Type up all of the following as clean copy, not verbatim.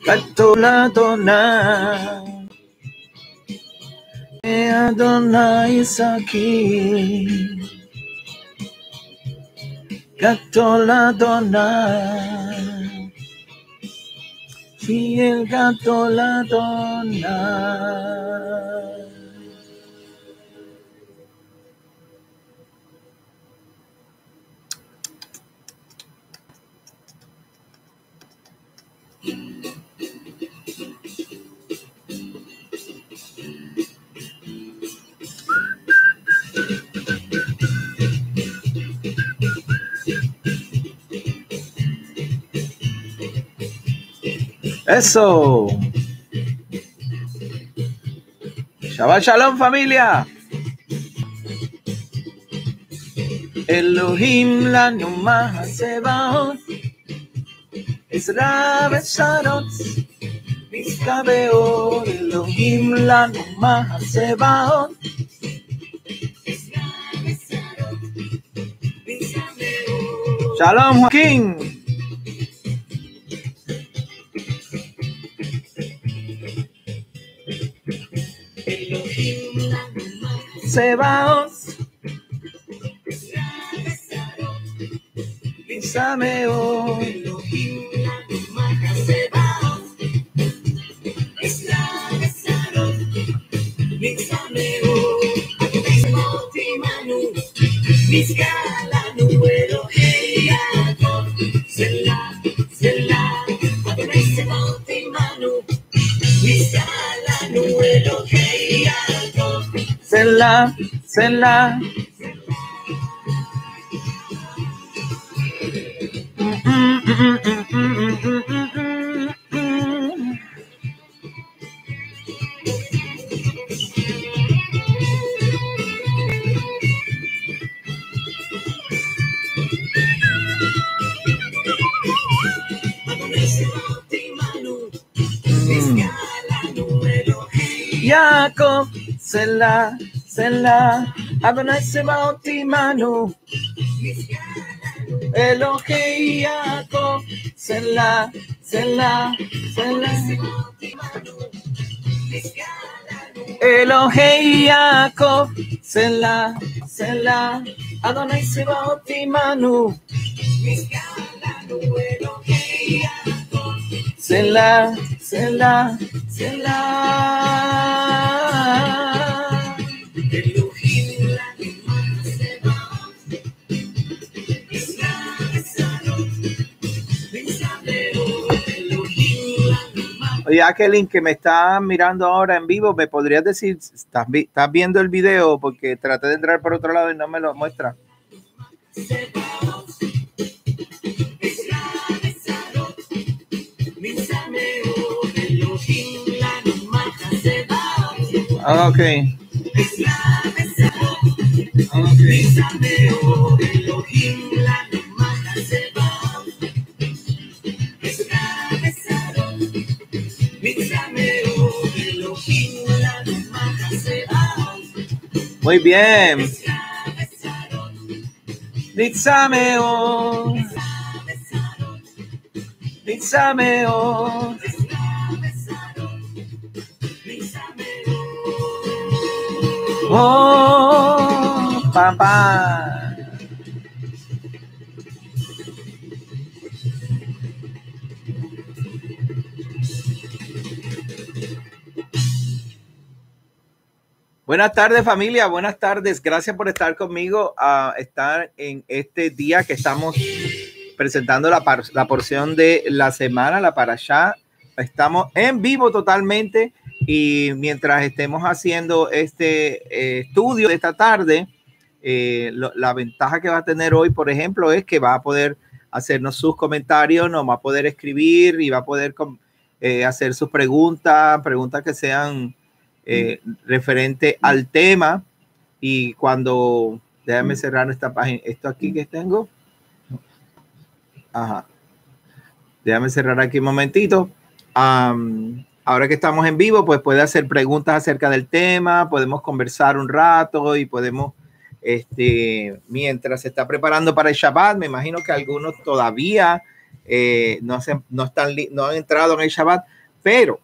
Gadol Adonai, Adonai is aquí. Gadol Adonai, Fiel Gadol Adonai. Eso. Shabbat Shalom, familia. Elohim lanu ma'asebaot, Ezra Besarot, Miskabeot. Elohim lanu ma'asebaot, Shalom, Joaquín. Sebaot, Sameot, Selah, Selah. Jacob, Selah, Selah, Adonai Sebaot Imanu, Elohei Jacob, Selah, Selah, Selah, Elohei Jacob, Selah, Selah, Adonai Sebaot Imanu, Selah, Selah, Selah. Oye, Jacqueline, que me está mirando ahora en vivo, ¿me podrías decir, estás viendo el video? Porque traté de entrar por otro lado y no me lo muestra. Ok. Muy bien. Nitzameo. Nitzameo. Oh, papá. Buenas tardes, familia. Buenas tardes. Gracias por estar conmigo a estar en este día que estamos presentando la porción de la semana, la parashá. Estamos en vivo totalmente y mientras estemos haciendo este estudio de esta tarde, la ventaja que va a tener hoy, por ejemplo, es que va a poder hacernos sus comentarios, nos va a poder escribir y va a poder hacer sus preguntas que sean referente al tema. Y cuando, déjame cerrar esta página, esto aquí que tengo. Ajá. Déjame cerrar aquí un momentito. Ahora que estamos en vivo, pues puede hacer preguntas acerca del tema, podemos conversar un rato y podemos, mientras se está preparando para el Shabbat, me imagino que algunos todavía no han entrado en el Shabbat, pero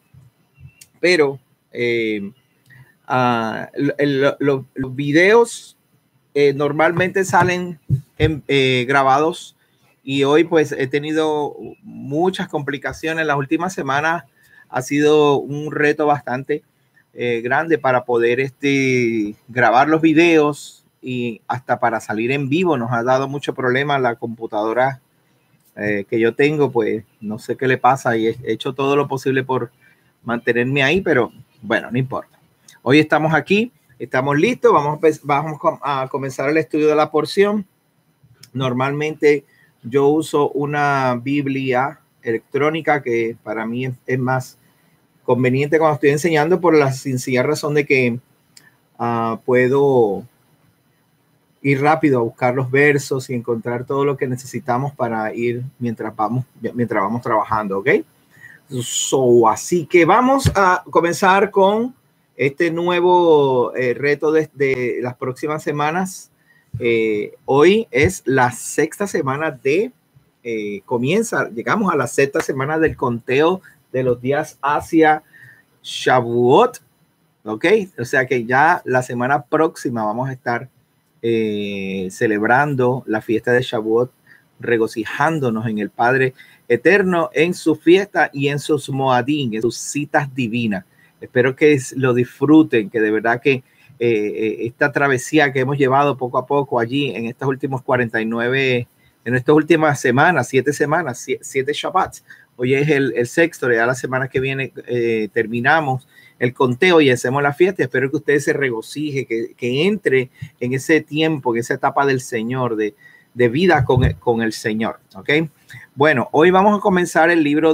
los videos normalmente salen grabados, y hoy pues he tenido muchas complicaciones. Las últimas semanas ha sido un reto bastante grande para poder grabar los videos, y hasta para salir en vivo nos ha dado mucho problema la computadora que yo tengo. Pues no sé qué le pasa, y he hecho todo lo posible por mantenerme ahí, pero bueno, no importa. Hoy estamos aquí, estamos listos, vamos a comenzar el estudio de la porción. Normalmente yo uso una Biblia electrónica, que para mí es más conveniente cuando estoy enseñando, por la sencilla razón de que puedo ir rápido a buscar los versos y encontrar todo lo que necesitamos para ir mientras vamos trabajando, ¿ok? Así que vamos a comenzar con este nuevo reto de las próximas semanas. Hoy es la sexta semana llegamos a la sexta semana del conteo de los días hacia Shavuot, ¿ok? O sea que ya la semana próxima vamos a estar celebrando la fiesta de Shavuot, regocijándonos en el Padre Eterno, en su fiesta y en sus moadim, en sus citas divinas. Espero que lo disfruten, que de verdad que esta travesía que hemos llevado poco a poco allí en estos últimos 49, en estas últimas semanas, 7 semanas, 7 Shabbats. Hoy es el sexto, ya la semana que viene terminamos el conteo y hacemos la fiesta. Espero que ustedes se regocije, que entre en ese tiempo, en esa etapa del Señor, de vida con el Señor. ¿Ok? Bueno, hoy vamos a comenzar el libro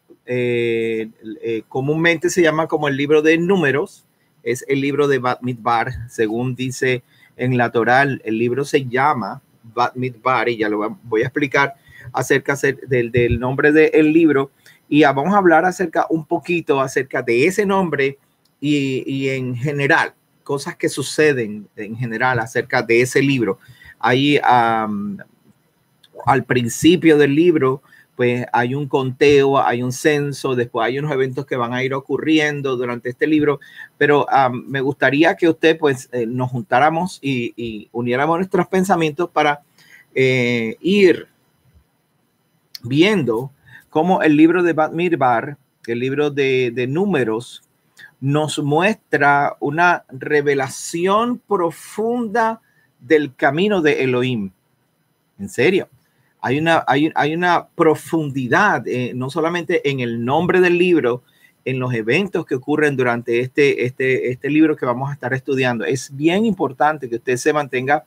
comúnmente se llama como el libro de Números. Es el libro de Bat Midbar, según dice en la Torá. El libro se llama Bat Midbar, y ya lo voy a explicar acerca del nombre del libro, y vamos a hablar un poquito acerca de ese nombre y en general, cosas que suceden en general acerca de ese libro. Ahí al principio del libro pues hay un conteo, hay un censo, después hay unos eventos que van a ir ocurriendo durante este libro, pero me gustaría que usted pues nos juntáramos y uniéramos nuestros pensamientos para ir viendo cómo el libro de Bat Midbar, el libro de Números, nos muestra una revelación profunda del camino de Elohim. En serio. Hay una profundidad, no solamente en el nombre del libro, en los eventos que ocurren durante este libro que vamos a estar estudiando. Es bien importante que usted se mantenga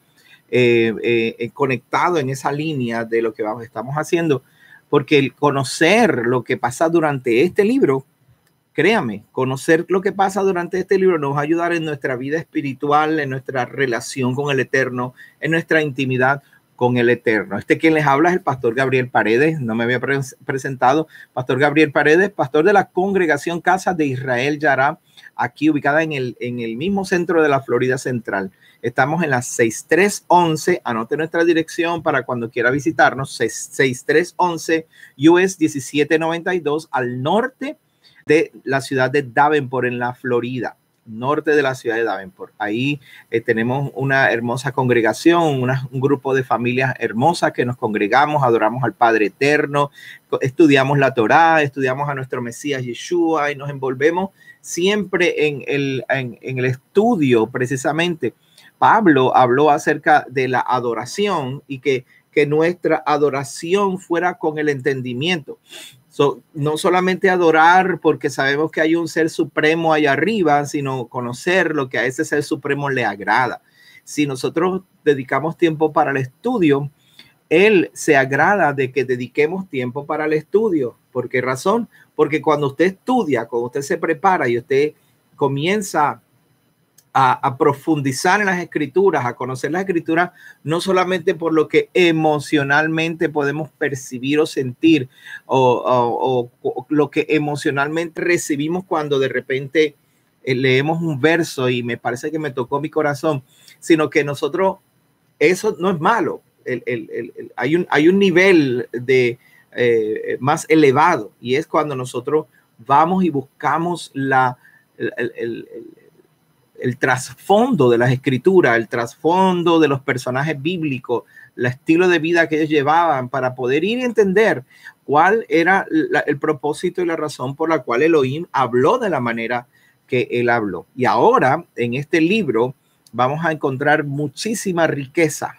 conectado en esa línea de lo que estamos haciendo, porque el conocer lo que pasa durante este libro, créame, conocer lo que pasa durante este libro nos va a ayudar en nuestra vida espiritual, en nuestra relación con el Eterno, en nuestra intimidad con el Eterno. Quien les habla es el pastor Gabriel Paredes. No me había presentado. Pastor Gabriel Paredes, pastor de la congregación Casa de Israel Yará, aquí ubicada en el mismo centro de la Florida Central. Estamos en la 6311. Anote nuestra dirección para cuando quiera visitarnos. 6311 US 1792, al norte de la ciudad de Davenport, en la Florida. Norte de la ciudad de Davenport. Ahí tenemos una hermosa congregación, un grupo de familias hermosas que nos congregamos, adoramos al Padre Eterno, estudiamos la Torá, estudiamos a nuestro Mesías Yeshua, y nos envolvemos siempre en el estudio. Precisamente Pablo habló acerca de la adoración, y que nuestra adoración fuera con el entendimiento. No solamente adorar porque sabemos que hay un ser supremo allá arriba, sino conocer lo que a ese ser supremo le agrada. Si nosotros dedicamos tiempo para el estudio, Él se agrada de que dediquemos tiempo para el estudio. ¿Por qué razón? Porque cuando usted estudia, cuando usted se prepara y usted comienza a profundizar en las escrituras, a conocer las escrituras, no solamente por lo que emocionalmente podemos percibir o sentir, o lo que emocionalmente recibimos cuando de repente leemos un verso y me parece que me tocó mi corazón, sino que nosotros, eso no es malo. Hay un nivel más elevado, y es cuando nosotros vamos y buscamos el trasfondo de las escrituras, el trasfondo de los personajes bíblicos, el estilo de vida que ellos llevaban, para poder ir y entender cuál era el propósito y la razón por la cual Elohim habló de la manera que él habló. Y ahora en este libro vamos a encontrar muchísima riqueza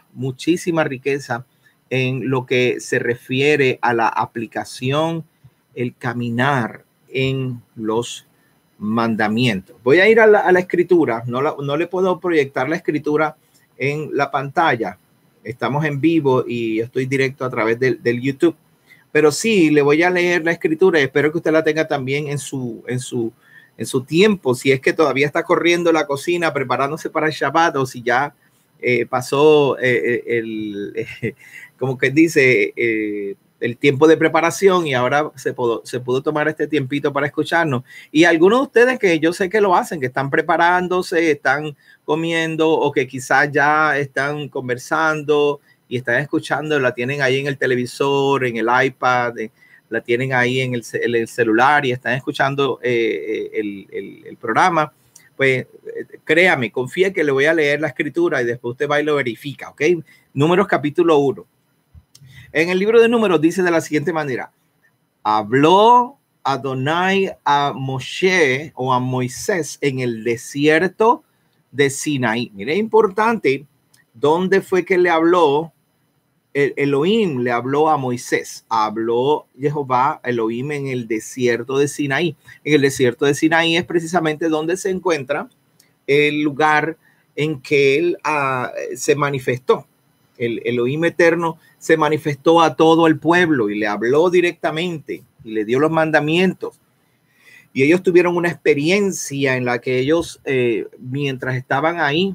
en lo que se refiere a la aplicación, el caminar en los mandamientos. Voy a ir a la escritura. No le puedo proyectar la escritura en la pantalla. Estamos en vivo y estoy directo a través del YouTube. Pero sí, le voy a leer la escritura y espero que usted la tenga también en su tiempo. Si es que todavía está corriendo la cocina, preparándose para el Shabbat, o si ya pasó como que dice, el tiempo de preparación, y ahora se pudo tomar este tiempito para escucharnos. Y algunos de ustedes que yo sé que lo hacen, que están preparándose, están comiendo, o que quizás ya están conversando y están escuchando, la tienen ahí en el televisor, en el iPad, la tienen ahí en el celular y están escuchando el programa. Pues créame, confía que le voy a leer la escritura y después usted va y lo verifica, ¿ok? Números capítulo 1. En el libro de Números dice de la siguiente manera: habló Adonai a Moshe, o a Moisés, en el desierto de Sinaí. Mire, importante, ¿dónde fue que le habló? Elohim le habló a Moisés. Habló Jehová Elohim en el desierto de Sinaí. En el desierto de Sinaí es precisamente donde se encuentra el lugar en que él se manifestó. El Elohim eterno se manifestó a todo el pueblo y le habló directamente y le dio los mandamientos. Y ellos tuvieron una experiencia en la que ellos, mientras estaban ahí,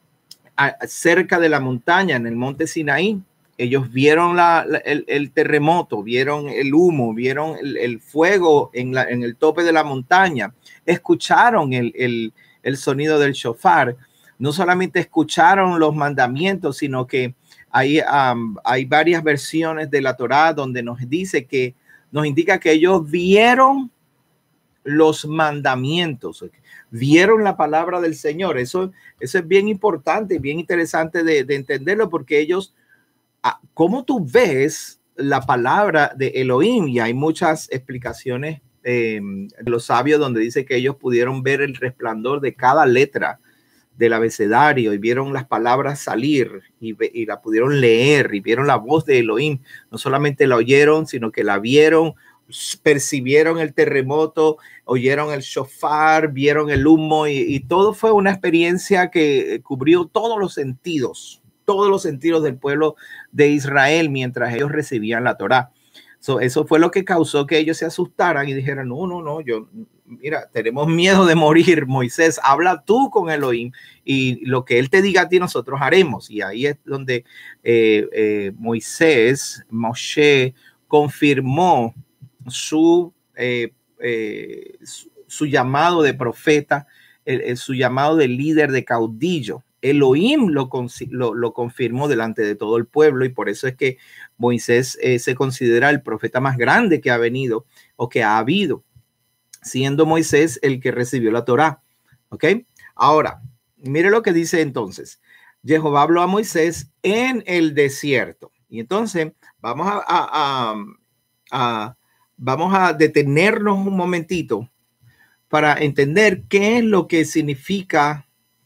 cerca de la montaña, en el monte Sinaí, ellos vieron el terremoto, vieron el humo, vieron el fuego en el tope de la montaña, escucharon el sonido del shofar. No solamente escucharon los mandamientos, sino que hay varias versiones de la Torá donde nos indica que ellos vieron los mandamientos, vieron la palabra del Señor. Eso es bien importante, bien interesante de entenderlo, porque ellos, ¿cómo tú ves la palabra de Elohim? Y hay muchas explicaciones de los sabios donde dice que ellos pudieron ver el resplandor de cada letra del abecedario y vieron las palabras salir y la pudieron leer y vieron la voz de Elohim. No solamente la oyeron, sino que la vieron, percibieron el terremoto, oyeron el shofar, vieron el humo, y todo fue una experiencia que cubrió todos los sentidos del pueblo de Israel mientras ellos recibían la Torá. Eso fue lo que causó que ellos se asustaran y dijeran: no, mira, tenemos miedo de morir. Moisés, habla tú con Elohim y lo que él te diga a ti nosotros haremos. Y ahí es donde Moshe confirmó su llamado de profeta, su llamado de líder, de caudillo. Elohim lo confirmó delante de todo el pueblo, y por eso es que Moisés se considera el profeta más grande que ha venido o que ha habido, siendo Moisés el que recibió la Torá. ¿Ok? Ahora, mire lo que dice entonces. Jehová habló a Moisés en el desierto. Y entonces vamos a detenernos un momentito para entender qué es lo que significa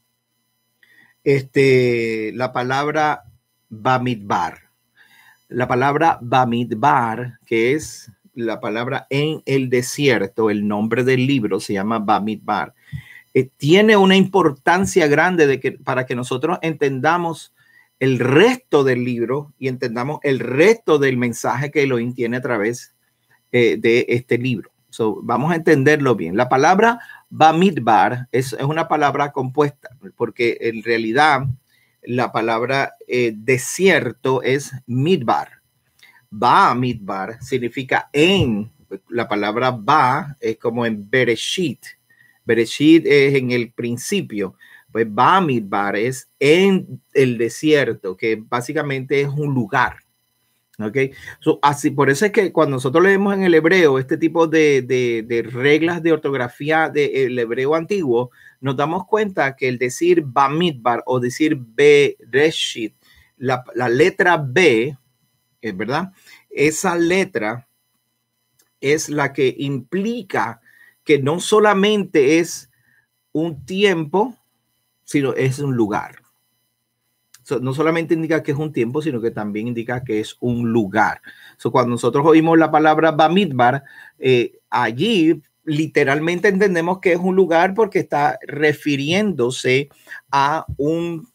la palabra Bamidbar. La palabra Bamidbar, que es la palabra en el desierto, el nombre del libro se llama Bamidbar. Tiene una importancia grande para que nosotros entendamos el resto del libro y entendamos el resto del mensaje que Elohim tiene a través de este libro. Vamos a entenderlo bien. La palabra Bamidbar es una palabra compuesta, porque en realidad la palabra desierto es Midbar. Bamidbar significa en. La palabra Ba es como en Bereshit. Bereshit es en el principio. Pues Bamidbar es en el desierto, que básicamente es un lugar. ¿Ok? Así, por eso es que cuando nosotros leemos en el hebreo este tipo de reglas de ortografía del hebreo antiguo, nos damos cuenta que el decir Bamidbar o decir Bereshit, la letra B, ¿verdad? Esa letra es la que implica que no solamente es un tiempo, sino es un lugar. No solamente indica que es un tiempo, sino que también indica que es un lugar. Cuando nosotros oímos la palabra Bamidbar, allí literalmente entendemos que es un lugar porque está refiriéndose a un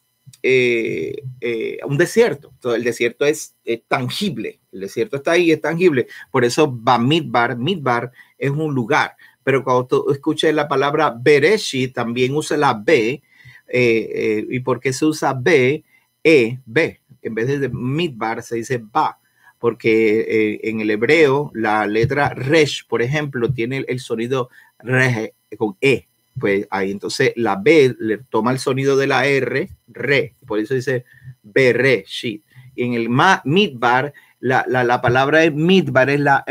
desierto. Entonces, el desierto es tangible. El desierto está ahí, es tangible. Por eso Bamidbar, Midbar es un lugar. Pero cuando tú escuches la palabra Bereshit, también usa la B. ¿Y por qué se usa B? B. En vez de Midbar se dice Ba. Porque en el hebreo la letra Resh, por ejemplo, tiene el sonido Re con E. Pues ahí entonces la B le toma el sonido de la R, Re. Por eso dice Bereshit. Y en el Midbar, la palabra Midbar es la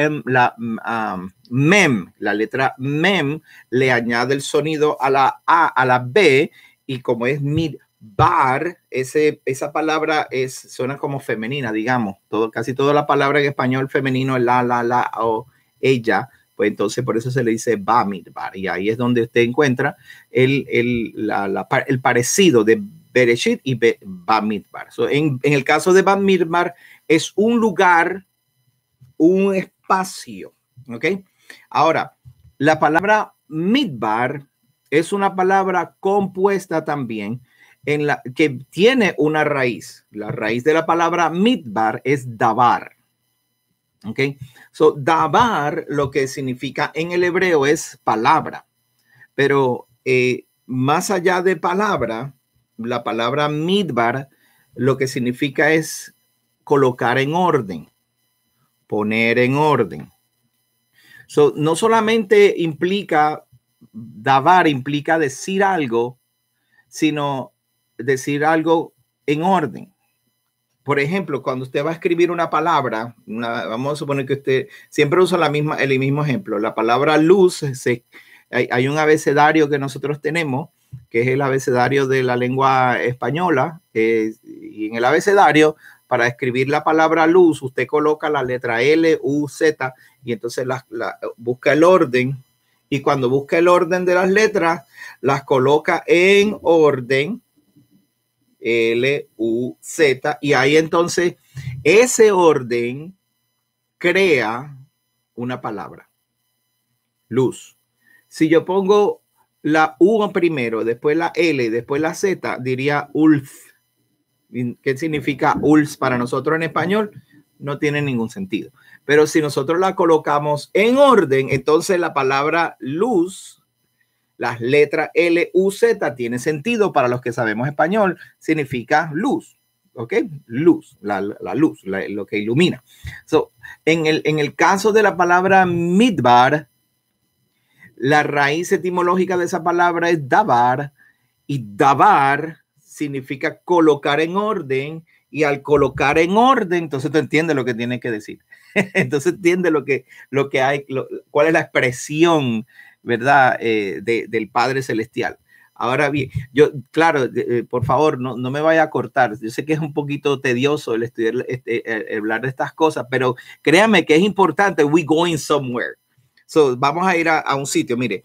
Mem. La letra Mem le añade el sonido a la A, a la B, y como es Midbar, esa palabra suena como femenina, digamos. Casi toda la palabra en español femenino es la o ella. Pues entonces por eso se le dice Bamidbar. Y ahí es donde usted encuentra el parecido de Bereshit y Bamidbar. En el caso de Bamidbar es un lugar, un espacio. ¿Ok? Ahora, la palabra Midbar es una palabra compuesta también que tiene una raíz. La raíz de la palabra Midbar es Dabar. ¿Ok? Dabar lo que significa en el hebreo es palabra. Pero más allá de palabra, la palabra Midbar lo que significa es colocar en orden, poner en orden. No solamente implica, dabar implica decir algo, sino decir algo en orden. Por ejemplo, cuando usted va a escribir una palabra, vamos a suponer que usted siempre usa el mismo ejemplo. La palabra luz, hay un abecedario que nosotros tenemos, que es el abecedario de la lengua española. Y en el abecedario, para escribir la palabra luz, usted coloca la letra L, U, Z, y entonces busca el orden. Y cuando busca el orden de las letras, las coloca en orden. L, U, Z, y ahí entonces ese orden crea una palabra, luz. Si yo pongo la U primero, después la L, después la Z, diría ULF. ¿Qué significa ULF para nosotros en español? No tiene ningún sentido. Pero si nosotros la colocamos en orden, entonces la palabra luz, las letras L, U, Z tiene sentido para los que sabemos español, significa luz, ¿ok? Luz, la luz, lo que ilumina. En el caso de la palabra midbar, la raíz etimológica de esa palabra es dabar, y dabar significa colocar en orden, y al colocar en orden, entonces tú entiendes lo que tienes que decir. Entonces entiendes lo que hay, cuál es la expresión, ¿verdad? Del Padre Celestial. Ahora bien, yo, claro, por favor, no me vaya a cortar. Yo sé que es un poquito tedioso el estudiar, hablar de estas cosas, pero créanme que es importante. We going somewhere. Vamos a ir a un sitio. Mire,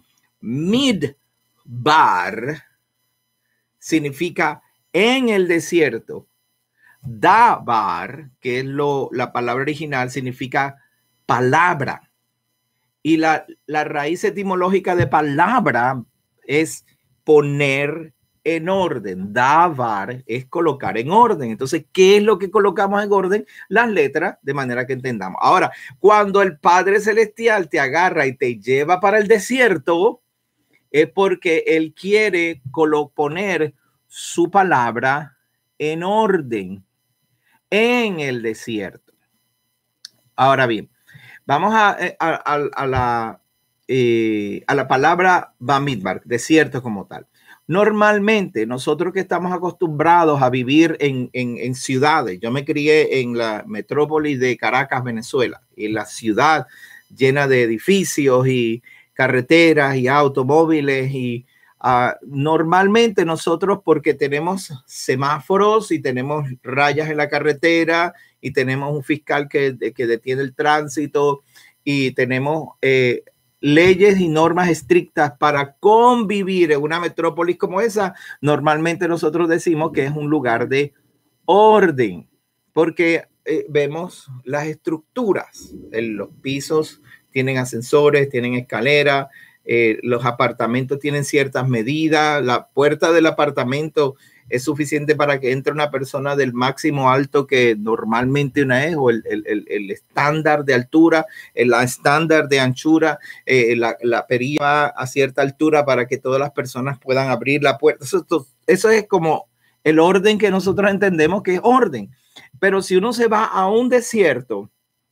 midbar significa en el desierto. Dabar, que es la palabra original, significa palabra. Y la raíz etimológica de palabra es poner en orden. Dabar es colocar en orden. Entonces, ¿qué es lo que colocamos en orden? Las letras, de manera que entendamos. Ahora, cuando el Padre Celestial te agarra y te lleva para el desierto, es porque Él quiere poner su palabra en orden en el desierto. Ahora bien, vamos a la palabra Bamidbar, desierto como tal. Normalmente, nosotros que estamos acostumbrados a vivir en ciudades, yo me crié en la metrópoli de Caracas, Venezuela, y la ciudad llena de edificios y carreteras y automóviles y normalmente nosotros, porque tenemos semáforos y tenemos rayas en la carretera y tenemos un fiscal que detiene el tránsito y tenemos leyes y normas estrictas para convivir en una metrópolis como esa, normalmente nosotros decimos que es un lugar de orden, porque vemos las estructuras. Los pisos tienen ascensores, tienen escaleras, los apartamentos tienen ciertas medidas, la puerta del apartamento es suficiente para que entre una persona del máximo alto que normalmente una es, o el estándar de altura, el estándar de anchura, la perilla a cierta altura para que todas las personas puedan abrir la puerta. Eso es como el orden que nosotros entendemos que es orden. Pero si uno se va a un desierto,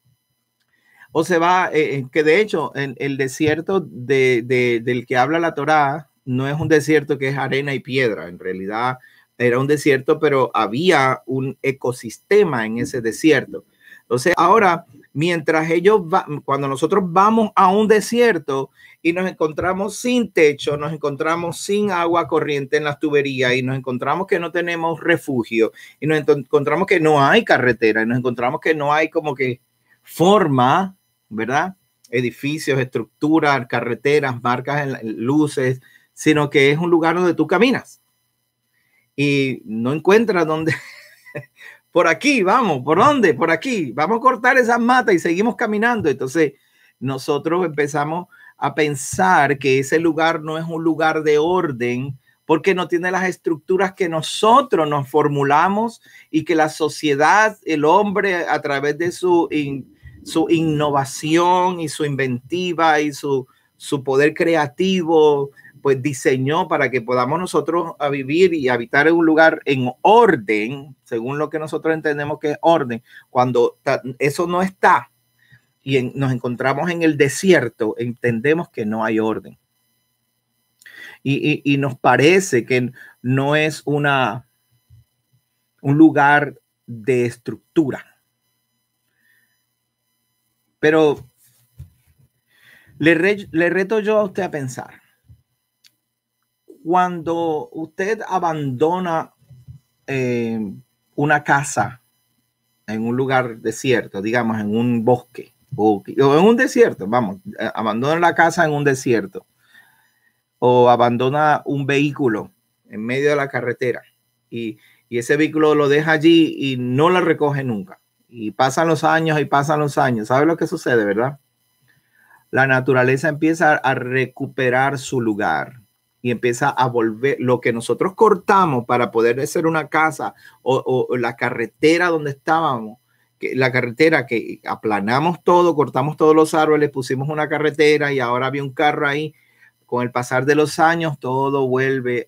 o se va, que de hecho el desierto del que habla la Torá no es un desierto que es arena y piedra, en realidad era un desierto, pero había un ecosistema en ese desierto. Entonces ahora, mientras cuando nosotros vamos a un desierto y nos encontramos sin techo, nos encontramos sin agua corriente en las tuberías y nos encontramos que no tenemos refugio y nos encontramos que no hay carretera y nos encontramos que no hay como que forma, ¿verdad? Edificios, estructuras, carreteras, marcas, luces, sino que es un lugar donde tú caminas y no encuentras dónde. Por aquí, vamos, ¿por dónde? Por aquí, vamos a cortar esas matas y seguimos caminando. Entonces nosotros empezamos a pensar que ese lugar no es un lugar de orden porque no tiene las estructuras que nosotros nos formulamos y que la sociedad, el hombre, a través de su innovación y su inventiva y su poder creativo, pues diseñó para que podamos nosotros a vivir y habitar en un lugar en orden, según lo que nosotros entendemos que es orden. Cuando eso no está y nos encontramos en el desierto, entendemos que no hay orden. Y nos parece que no es un lugar de estructura. Pero le reto yo a usted a pensar. Cuando usted abandona una casa en un lugar desierto, digamos en un bosque o en un desierto, vamos, abandona la casa en un desierto o abandona un vehículo en medio de la carretera y ese vehículo lo deja allí y no lo recoge nunca. Y pasan los años y pasan los años. ¿Sabe lo que sucede, verdad? La naturaleza empieza a recuperar su lugar y empieza a volver lo que nosotros cortamos para poder hacer una casa o la carretera donde estábamos, la carretera que aplanamos todo, cortamos todos los árboles, pusimos una carretera y ahora había un carro ahí. Con el pasar de los años, todo vuelve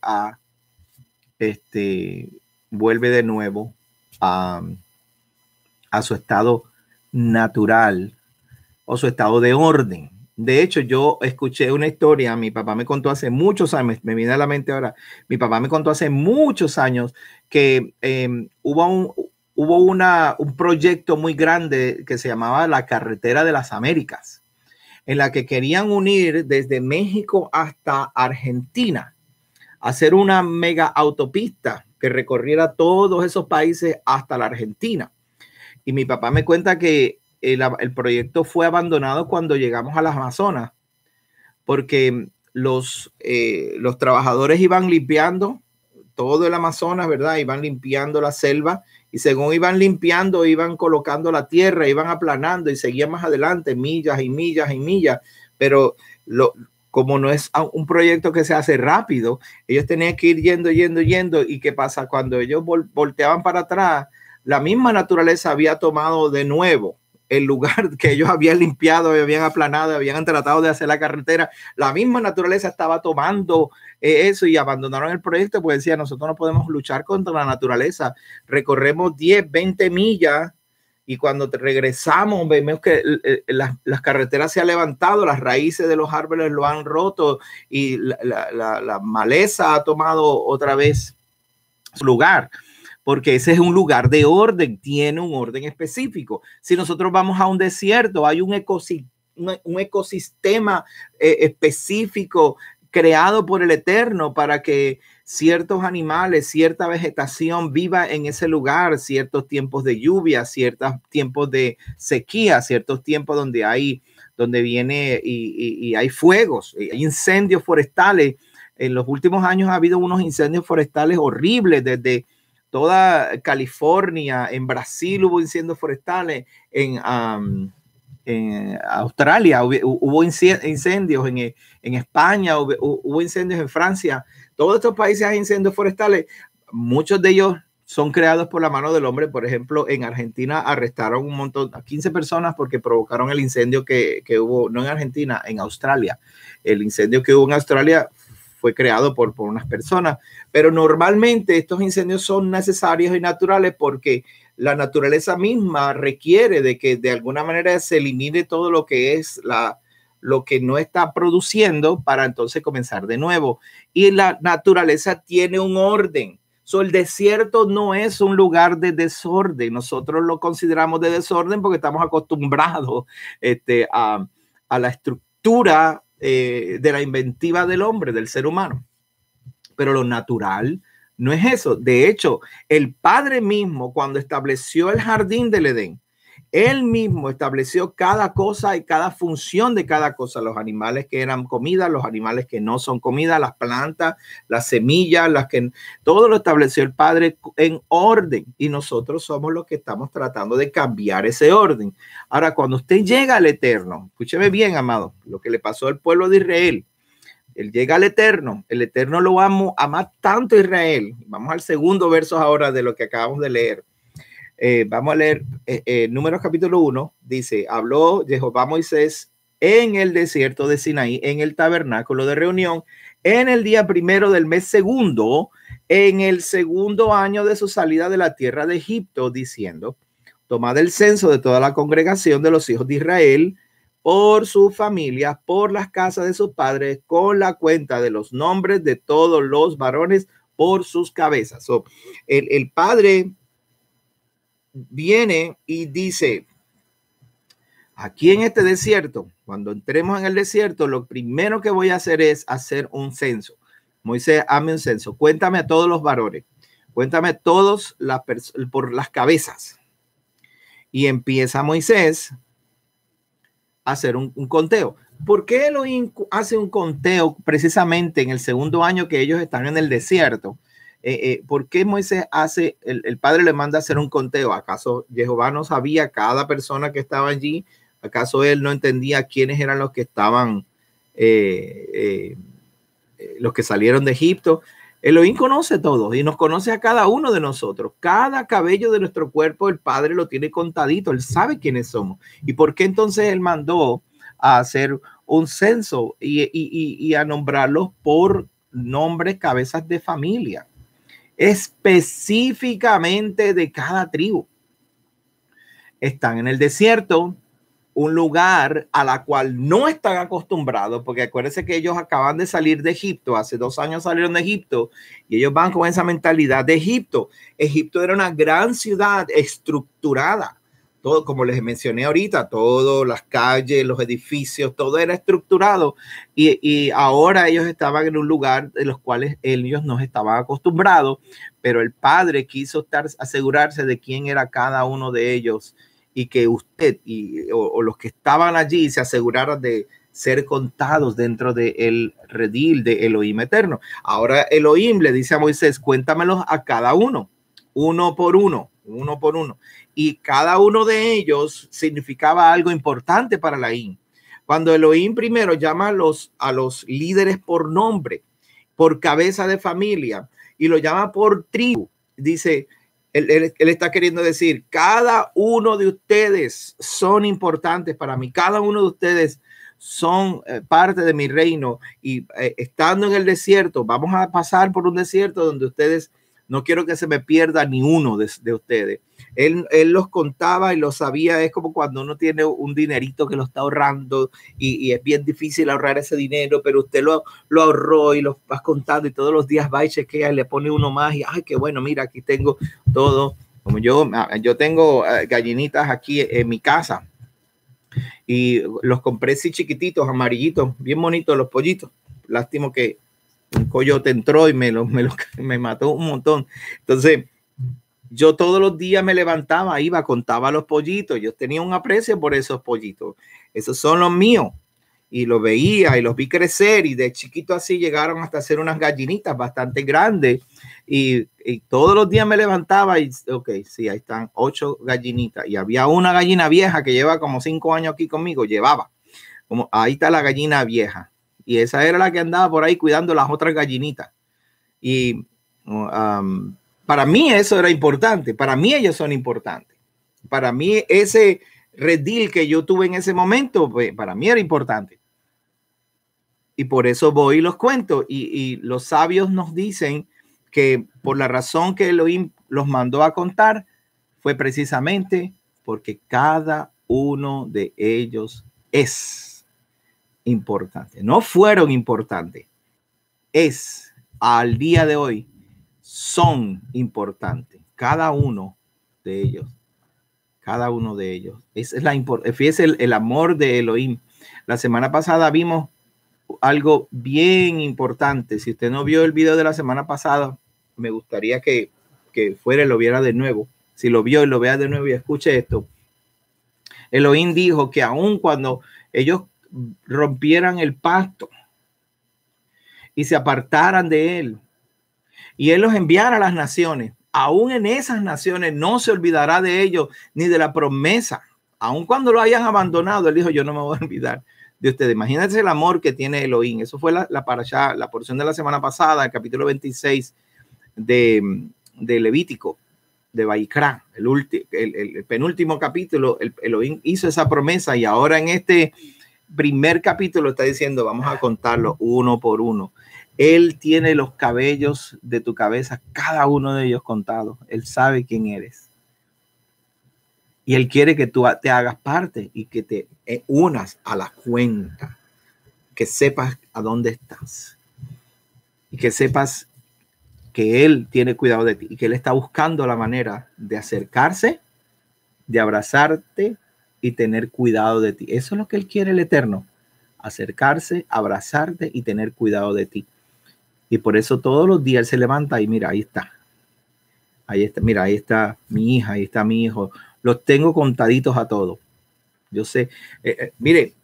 vuelve de nuevo a su estado natural o su estado de orden. De hecho, yo escuché una historia, mi papá me contó hace muchos años, me viene a la mente ahora, mi papá me contó hace muchos años que hubo un proyecto muy grande que se llamaba la Carretera de las Américas, en la que querían unir desde México hasta Argentina, hacer una mega autopista que recorriera todos esos países hasta la Argentina. Y mi papá me cuenta que el proyecto fue abandonado cuando llegamos a las Amazonas, porque los trabajadores iban limpiando todo el Amazonas, ¿verdad? Iban limpiando la selva y según iban limpiando, iban colocando la tierra, iban aplanando y seguían más adelante, millas y millas y millas. Pero como no es un proyecto que se hace rápido, ellos tenían que ir yendo. ¿Y qué pasa? Cuando ellos volteaban para atrás, la misma naturaleza había tomado de nuevo el lugar que ellos habían limpiado, habían aplanado, habían tratado de hacer la carretera. La misma naturaleza estaba tomando eso y abandonaron el proyecto, pues decía, nosotros no podemos luchar contra la naturaleza. Recorremos 10, 20 millas y cuando regresamos vemos que las carreteras se han levantado, las raíces de los árboles lo han roto y la maleza ha tomado otra vez su lugar, porque ese es un lugar de orden, tiene un orden específico. Si nosotros vamos a un desierto, hay un ecosistema específico creado por el Eterno para que ciertos animales, cierta vegetación viva en ese lugar, ciertos tiempos de lluvia, ciertos tiempos de sequía, ciertos tiempos donde viene y hay fuegos, hay incendios forestales. En los últimos años ha habido unos incendios forestales horribles desde toda California, en Brasil hubo incendios forestales, en Australia hubo incendios, en España hubo incendios, en Francia. Todos estos países hay incendios forestales, muchos de ellos son creados por la mano del hombre. Por ejemplo, en Argentina arrestaron un montón, a 15 personas porque provocaron el incendio que hubo, no en Argentina, en Australia. El incendio que hubo en Australia fue creado por unas personas, pero normalmente estos incendios son necesarios y naturales porque la naturaleza misma requiere de que de alguna manera se elimine todo lo que es lo que no está produciendo para entonces comenzar de nuevo. Y la naturaleza tiene un orden. El desierto no es un lugar de desorden. Nosotros lo consideramos de desorden porque estamos acostumbrados a la estructura de la inventiva del hombre, del ser humano. Pero lo natural no es eso. De hecho, el Padre mismo, cuando estableció el jardín del Edén, él mismo estableció cada cosa y cada función de cada cosa, los animales que eran comida, los animales que no son comida, las plantas, las semillas, todo lo estableció el Padre en orden, y nosotros somos los que estamos tratando de cambiar ese orden. Ahora, cuando usted llega al Eterno, escúcheme bien, amado, lo que le pasó al pueblo de Israel, él llega al Eterno, el Eterno lo ama tanto a Israel. Vamos al segundo verso ahora de lo que acabamos de leer. Vamos a leer Números capítulo 1, dice: habló Jehová a Moisés en el desierto de Sinaí, en el tabernáculo de reunión, en el día primero del mes segundo, en el segundo año de su salida de la tierra de Egipto, diciendo: tomad el censo de toda la congregación de los hijos de Israel, por sus familias, por las casas de sus padres, con la cuenta de los nombres de todos los varones por sus cabezas. El Padre viene y dice: aquí en este desierto, cuando entremos en el desierto, lo primero que voy a hacer es hacer un censo. Moisés, hazme un censo, cuéntame a todos los varones, cuéntame todos por las cabezas. Y empieza Moisés a hacer un conteo. ¿Por qué Elohim hace un conteo precisamente en el segundo año que ellos están en el desierto? ¿Por qué Moisés hace, el Padre le manda a hacer un conteo? ¿Acaso Jehová no sabía cada persona que estaba allí? ¿Acaso él no entendía quiénes eran los que estaban, los que salieron de Egipto? Elohim conoce todo y nos conoce a cada uno de nosotros. Cada cabello de nuestro cuerpo, el Padre lo tiene contadito. Él sabe quiénes somos. ¿Y por qué entonces él mandó a hacer un censo y a nombrarlos por nombres, cabezas de familia, específicamente de cada tribu? Están en el desierto, un lugar a la cual no están acostumbrados, porque acuérdense que ellos acaban de salir de Egipto, hace 2 años salieron de Egipto, y ellos van con esa mentalidad de Egipto. Egipto era una gran ciudad estructurada, todo, como les mencioné ahorita, todas las calles, los edificios, todo era estructurado, y ahora ellos estaban en un lugar de los cuales ellos no estaban acostumbrados, pero el Padre quiso asegurarse de quién era cada uno de ellos, y que usted o los que estaban allí se aseguraran de ser contados dentro del redil de Elohim eterno. Ahora Elohim le dice a Moisés: cuéntamelos a cada uno, uno por uno. Y cada uno de ellos significaba algo importante para Elohim. Cuando Elohim primero llama a los líderes por nombre, por cabeza de familia, y lo llama por tribu, dice... Él está queriendo decir: cada uno de ustedes son importantes para mí, cada uno de ustedes son parte de mi reino, y estando en el desierto, vamos a pasar por un desierto donde ustedes no quiero que se me pierda ni uno de ustedes. Él los contaba y los sabía. Es como cuando uno tiene un dinerito que lo está ahorrando y es bien difícil ahorrar ese dinero, pero usted lo ahorró y lo vas contando y todos los días va y chequea y le pone uno más y, ay, qué bueno, mira, aquí tengo todo. Como yo tengo gallinitas aquí en mi casa y los compré así chiquititos, amarillitos, bien bonitos los pollitos. Lástima que un coyote entró y me mató un montón. Entonces, yo todos los días me levantaba, iba, contaba los pollitos. Yo tenía un aprecio por esos pollitos. Esos son los míos. Y los veía y los vi crecer y de chiquito así llegaron hasta ser unas gallinitas bastante grandes. Y todos los días me levantaba y, ok, sí, ahí están 8 gallinitas. Y había una gallina vieja que lleva como 5 años aquí conmigo, como ahí está la gallina vieja. Y esa era la que andaba por ahí cuidando las otras gallinitas. Y para mí eso era importante. Para mí ellos son importantes. Para mí ese redil que yo tuve en ese momento, pues, para mí era importante. Y por eso voy y los cuento. Y los sabios nos dicen que por la razón que Elohim los mandó a contar fue precisamente porque cada uno de ellos es importante. No fueron importantes. Es al día de hoy son importantes. Cada uno de ellos. Cada uno de ellos. Esa es la importancia. Fíjese el amor de Elohim. La semana pasada vimos algo bien importante. Si usted no vio el video de la semana pasada, me gustaría que fuera y lo viera de nuevo. Si lo vio y lo vea de nuevo y escuche esto. Elohim dijo que aun cuando ellos rompieran el pacto y se apartaran de él y él los enviara a las naciones, aún en esas naciones no se olvidará de ellos ni de la promesa. Aun cuando lo hayan abandonado, él dijo, yo no me voy a olvidar de ustedes. Imagínense el amor que tiene Elohim. Eso fue la porción de la semana pasada, el capítulo 26 de Levítico, de Vaikra, el penúltimo capítulo. Elohim hizo esa promesa y ahora en este primer capítulo está diciendo, vamos a contarlo uno por uno. Él tiene los cabellos de tu cabeza, cada uno de ellos contados. Él sabe quién eres. Y él quiere que tú te hagas parte y que te unas a la cuenta, que sepas a dónde estás y que sepas que él tiene cuidado de ti y que él está buscando la manera de acercarse, de abrazarte y tener cuidado de ti. Eso es lo que él quiere, el Eterno, acercarse, abrazarte y tener cuidado de ti. Y por eso todos los días él se levanta y mira, ahí está, mira, ahí está mi hija, ahí está mi hijo. Los tengo contaditos a todos. Yo sé, mire,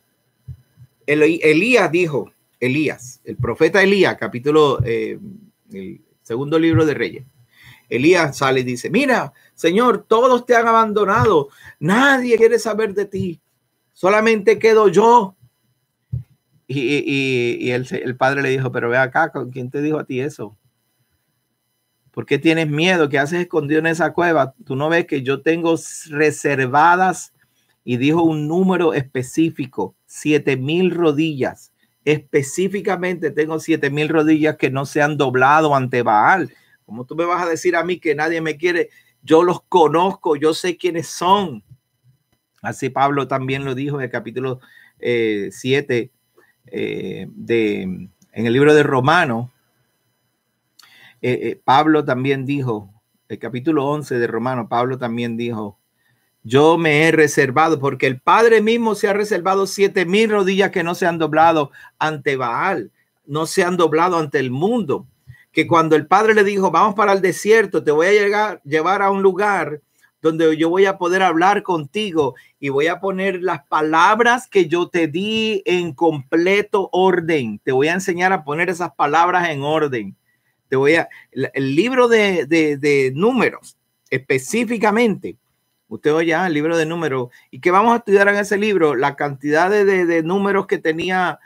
Elías dijo, el profeta Elías, capítulo, el segundo libro de Reyes. Elías sale y dice, mira, Señor, todos te han abandonado. Nadie quiere saber de ti. Solamente quedo yo. Y el padre le dijo, pero ve acá, ¿quién te dijo a ti eso? ¿Por qué tienes miedo? ¿Qué haces escondido en esa cueva? Tú no ves que yo tengo reservadas, y dijo un número específico, 7,000 rodillas. Específicamente tengo 7,000 rodillas que no se han doblado ante Baal. ¿Cómo tú me vas a decir a mí que nadie me quiere? Yo los conozco, yo sé quiénes son. Así Pablo también lo dijo en el capítulo 7 en el libro de Romanos. Pablo también dijo, el capítulo 11 de Romanos, Pablo también dijo, yo me he reservado, porque el Padre mismo se ha reservado 7,000 rodillas que no se han doblado ante Baal, no se han doblado ante el mundo. Que cuando el Padre le dijo, vamos para el desierto, te voy a llevar a un lugar donde yo voy a poder hablar contigo y voy a poner las palabras que yo te di en completo orden. Te voy a enseñar a poner esas palabras en orden. El libro de números, específicamente, usted oye el libro de números, y que vamos a estudiar en ese libro, la cantidad de números que tenía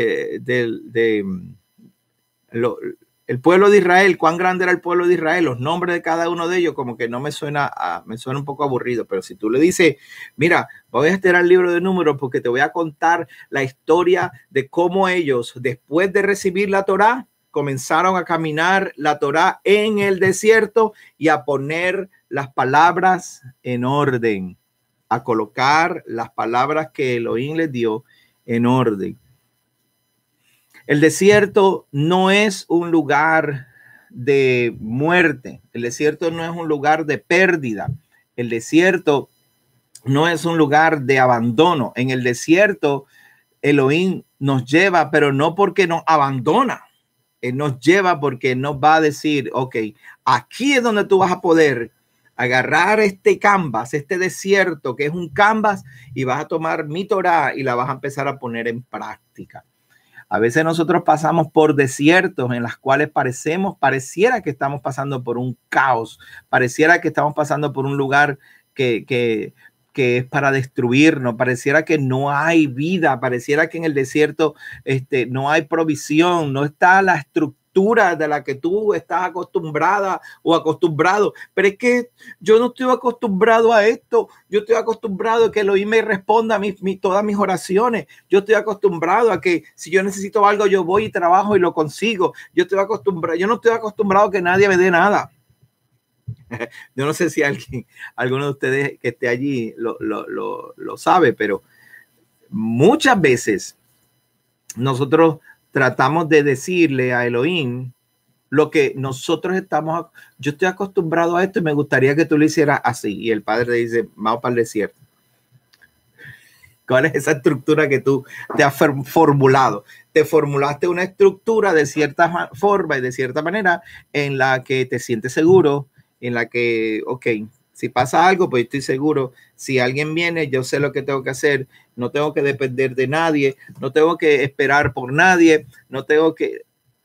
el pueblo de Israel, cuán grande era el pueblo de Israel, los nombres de cada uno de ellos, como que no me suena un poco aburrido. Pero si tú le dices, mira, voy a estudiar el libro de números porque te voy a contar la historia de cómo ellos, después de recibir la Torá, comenzaron a caminar la Torá en el desierto y a poner las palabras en orden, a colocar las palabras que Elohim les dio en orden. El desierto no es un lugar de muerte. El desierto no es un lugar de pérdida. El desierto no es un lugar de abandono. En el desierto, Elohim nos lleva, pero no porque nos abandona. Él nos lleva porque nos va a decir, ok, aquí es donde tú vas a poder agarrar este canvas, este desierto que es un canvas, y vas a tomar mi Torá y la vas a empezar a poner en práctica. A veces nosotros pasamos por desiertos en las cuales pareciera que estamos pasando por un caos, pareciera que estamos pasando por un lugar que es para destruirnos, pareciera que no hay vida, pareciera que en el desierto no hay provisión, no está la estructura de la que tú estás acostumbrada o acostumbrado. Pero es que yo no estoy acostumbrado a esto. Yo estoy acostumbrado a que Elohim me responda a todas mis oraciones. Yo estoy acostumbrado a que si yo necesito algo, yo voy y trabajo y lo consigo. Yo no estoy acostumbrado a que nadie me dé nada. Yo no sé si alguno de ustedes que esté allí lo sabe, pero muchas veces nosotros tratamos de decirle a Elohim lo que nosotros yo estoy acostumbrado a esto y me gustaría que tú lo hicieras así. Y el Padre le dice, vamos para el desierto. ¿Cuál es esa estructura que tú te has formulado? Te formulaste una estructura de cierta forma y de cierta manera en la que te sientes seguro, en la que, ok, si pasa algo, pues estoy seguro. Si alguien viene, yo sé lo que tengo que hacer. No tengo que depender de nadie. No tengo que esperar por nadie. No tengo que...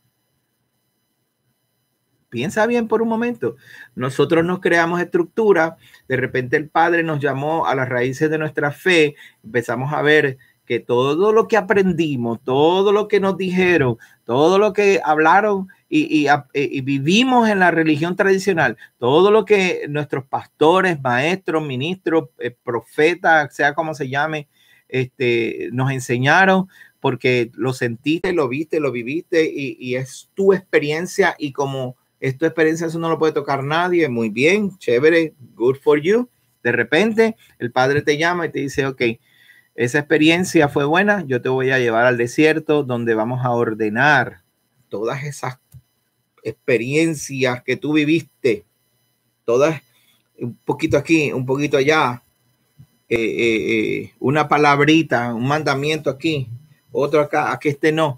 Piensa bien por un momento. Nosotros nos creamos estructura. De repente el Padre nos llamó a las raíces de nuestra fe. Empezamos a ver que todo lo que aprendimos, todo lo que nos dijeron, todo lo que hablaron y vivimos en la religión tradicional, todo lo que nuestros pastores, maestros, ministros, profetas, sea como se llame, nos enseñaron, porque lo sentiste, lo viste, lo viviste y es tu experiencia, y como es tu experiencia, eso no lo puede tocar nadie. Muy bien, chévere, good for you. De repente el Padre te llama y te dice, ok, esa experiencia fue buena, yo te voy a llevar al desierto donde vamos a ordenar todas esas experiencias que tú viviste, todas, un poquito aquí, un poquito allá, una palabrita, un mandamiento aquí, otro acá, aquí no.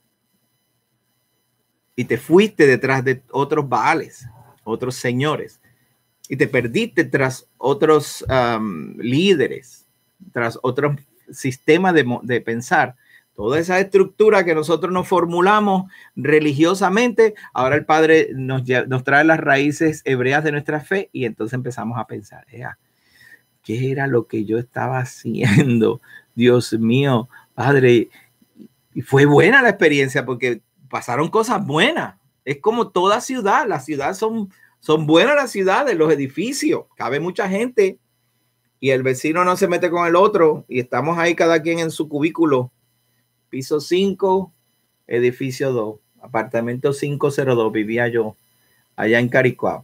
Y te fuiste detrás de otros baales, otros señores, y te perdiste tras otros líderes, tras otros sistemas de pensar. Toda esa estructura que nosotros nos formulamos religiosamente, ahora el Padre nos trae las raíces hebreas de nuestra fe, y entonces empezamos a pensar, ¿qué era lo que yo estaba haciendo? Dios mío, Padre. Y fue buena la experiencia porque pasaron cosas buenas. Es como toda ciudad. Las ciudades son buenas, las ciudades, los edificios. Cabe mucha gente y el vecino no se mete con el otro y estamos ahí cada quien en su cubículo. Piso 5, edificio 2, apartamento 502, vivía yo allá en Caricuao.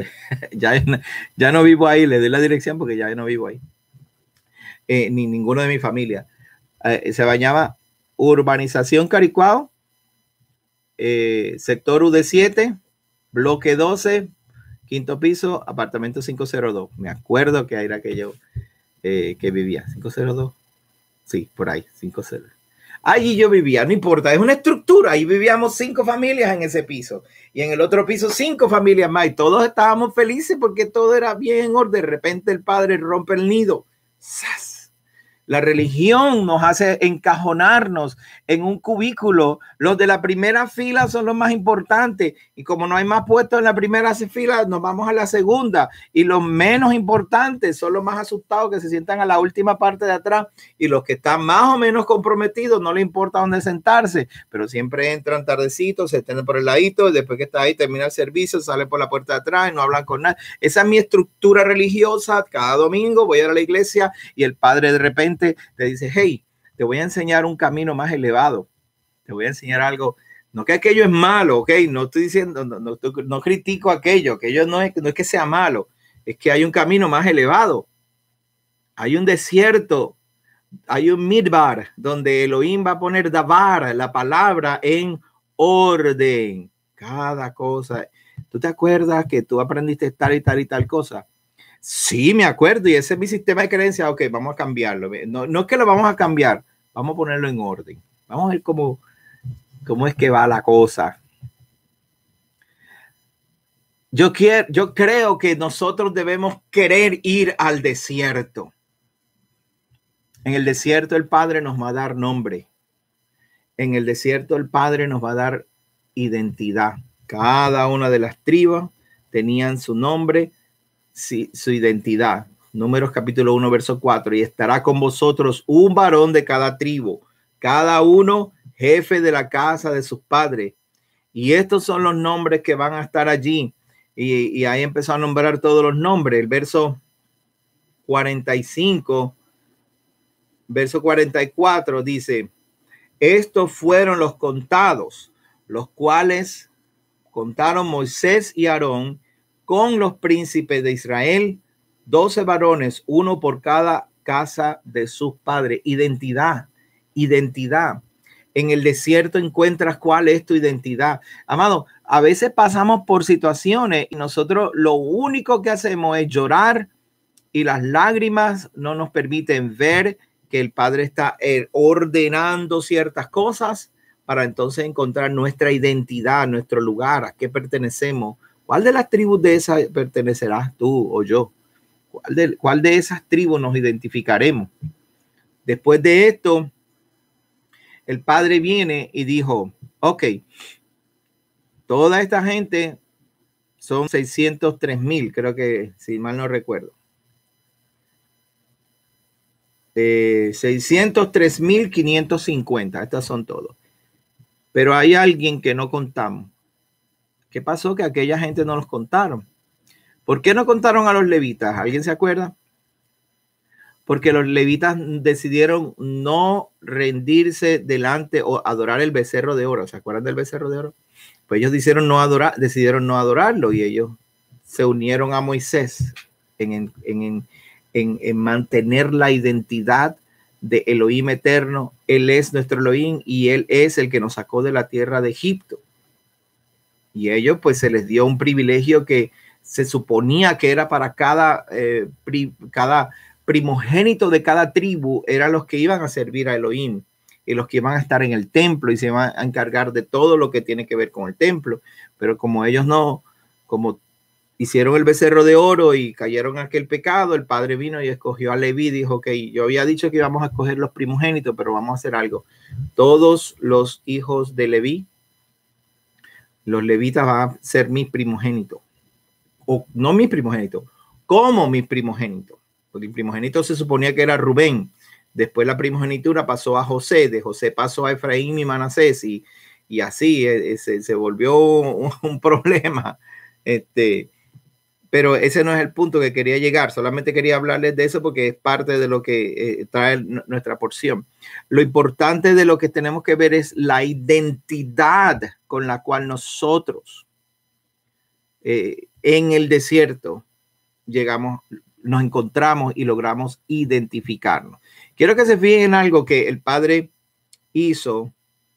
Ya no vivo ahí, le doy la dirección porque ya no vivo ahí. Ni ninguno de mi familia. Se bañaba Urbanización Caricuao, sector UD7, bloque 12, quinto piso, apartamento 502. Me acuerdo que era aquello que vivía. 502. Sí, por ahí, 502. Allí yo vivía, no importa, es una estructura. Ahí vivíamos 5 familias en ese piso. Y en el otro piso 5 familias más. Y todos estábamos felices porque todo era bien en orden. De repente el Padre rompe el nido. ¡Sas! La religión nos hace encajonarnos en un cubículo. Los de la primera fila son los más importantes. Y como no hay más puestos en la primera fila, nos vamos a la segunda. Y los menos importantes son los más asustados, que se sientan a la última parte de atrás. Y los que están más o menos comprometidos, no les importa dónde sentarse. Pero siempre entran tardecitos, se estén por el ladito. Y después que está ahí, termina el servicio, sale por la puerta de atrás y no hablan con nadie. Esa es mi estructura religiosa. Cada domingo voy a la iglesia y el Padre de repente te dice, hey, te voy a enseñar un camino más elevado. Te voy a enseñar algo No que aquello es malo, ¿ok? No estoy diciendo, no critico aquello no es que sea malo, es que hay un camino más elevado. Hay un desierto, hay un midbar, donde Elohim va a poner davar, la palabra, en orden. Cada cosa. ¿Tú te acuerdas que tú aprendiste tal y tal y tal cosa? Sí, me acuerdo, y ese es mi sistema de creencias. Ok, vamos a cambiarlo. No es que lo vamos a cambiar, vamos a ponerlo en orden. Vamos a ver cómo es que va la cosa. Yo creo que nosotros debemos querer ir al desierto. En el desierto el Padre nos va a dar nombre. En el desierto el Padre nos va a dar identidad. Cada una de las tribus tenían su nombre, su identidad. Números capítulo 1, verso 4. Y estará con vosotros un varón de cada tribu, cada uno jefe de la casa de sus padres. Y estos son los nombres que van a estar allí. Y ahí empezó a nombrar todos los nombres. El verso 45, verso 44 dice: estos fueron los contados, los cuales contaron Moisés y Aarón con los príncipes de Israel, 12 varones, uno por cada casa de sus padres. Identidad. En el desierto encuentras cuál es tu identidad. Amado, a veces pasamos por situaciones y nosotros lo único que hacemos es llorar, y las lágrimas no nos permiten ver que el Padre está ordenando ciertas cosas para entonces encontrar nuestra identidad, nuestro lugar, a qué pertenecemos. ¿Cuál de las tribus de esas pertenecerás tú o yo? ¿Cuál de esas tribus nos identificaremos? Después de esto, el Padre viene y dijo: ok, toda esta gente son 603,000, creo que, si mal no recuerdo. 603,550, estas son todos. Pero hay alguien que no contamos. ¿Qué pasó? Que aquella gente no los contaron. ¿Por qué no contaron a los levitas? ¿Alguien se acuerda? Porque los levitas decidieron no rendirse delante o adorar el becerro de oro. ¿Se acuerdan del becerro de oro? Pues ellos decidieron no adorarlo, y ellos se unieron a Moisés en mantener la identidad de Elohim eterno. Él es nuestro Elohim y él es el que nos sacó de la tierra de Egipto. Y ellos, pues, se les dio un privilegio que se suponía que era para cada primogénito de cada tribu, eran los que iban a servir a Elohim y los que iban a estar en el templo y se iban a encargar de todo lo que tiene que ver con el templo. Pero como ellos como hicieron el becerro de oro y cayeron en aquel pecado, el Padre vino y escogió a Leví. Dijo: ok, yo había dicho que íbamos a escoger los primogénitos, pero vamos a hacer algo. Todos los hijos de Leví, los levitas, van a ser mis primogénitos. O no mis primogénitos, como mis primogénitos. Porque el primogénito se suponía que era Rubén. Después la primogenitura pasó a José, de José pasó a Efraín y Manasés, y así se volvió un problema. Pero ese no es el punto que quería llegar. Solamente quería hablarles de eso porque es parte de lo que trae nuestra porción. Lo importante de lo que tenemos que ver es la identidad con la cual nosotros en el desierto nos encontramos y logramos identificarnos. Quiero que se fijen en algo que el Padre hizo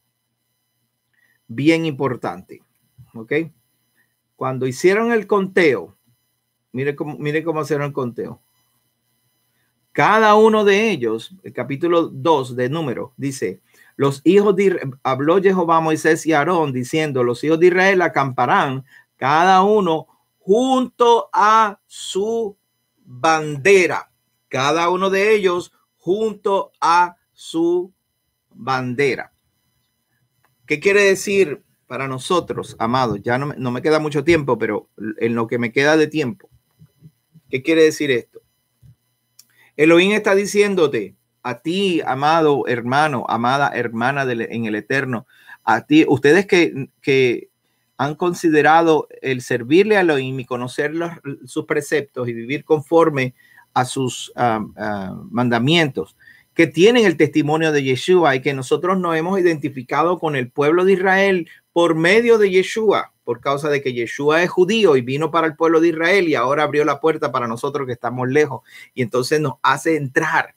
bien importante. ¿Ok? Cuando hicieron el conteo, mire cómo hicieron el conteo. Cada uno de ellos, el capítulo 2 de Números, dice: los hijos de habló Jehová a Moisés y a Aarón diciendo: los hijos de Israel acamparán cada uno junto a su bandera. Cada uno de ellos junto a su bandera. ¿Qué quiere decir para nosotros, amados? Ya no me queda mucho tiempo, pero en lo que me queda de tiempo, ¿qué quiere decir esto? Elohim está diciéndote a ti, amado hermano, amada hermana en el Eterno, a ti, ustedes que han considerado el servirle a Elohim y conocer sus preceptos y vivir conforme a sus mandamientos. que tienen el testimonio de Yeshua y que nosotros nos hemos identificado con el pueblo de Israel por medio de Yeshua, por causa de que Yeshua es judío y vino para el pueblo de Israel y ahora abrió la puerta para nosotros que estamos lejos. Y entonces nos hace entrar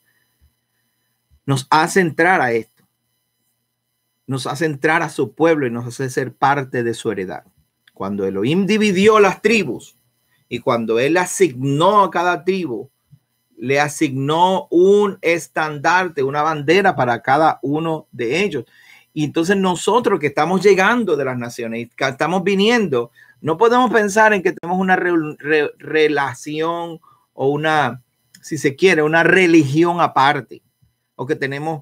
a esto. Nos hace entrar a su pueblo y nos hace ser parte de su heredad. Cuando Elohim dividió las tribus y cuando él asignó a cada tribu, le asignó un estandarte, una bandera para cada uno de ellos. Y entonces nosotros que estamos llegando de las naciones, que estamos viniendo, no podemos pensar en que tenemos una relación o una, si se quiere, una religión aparte, o que tenemos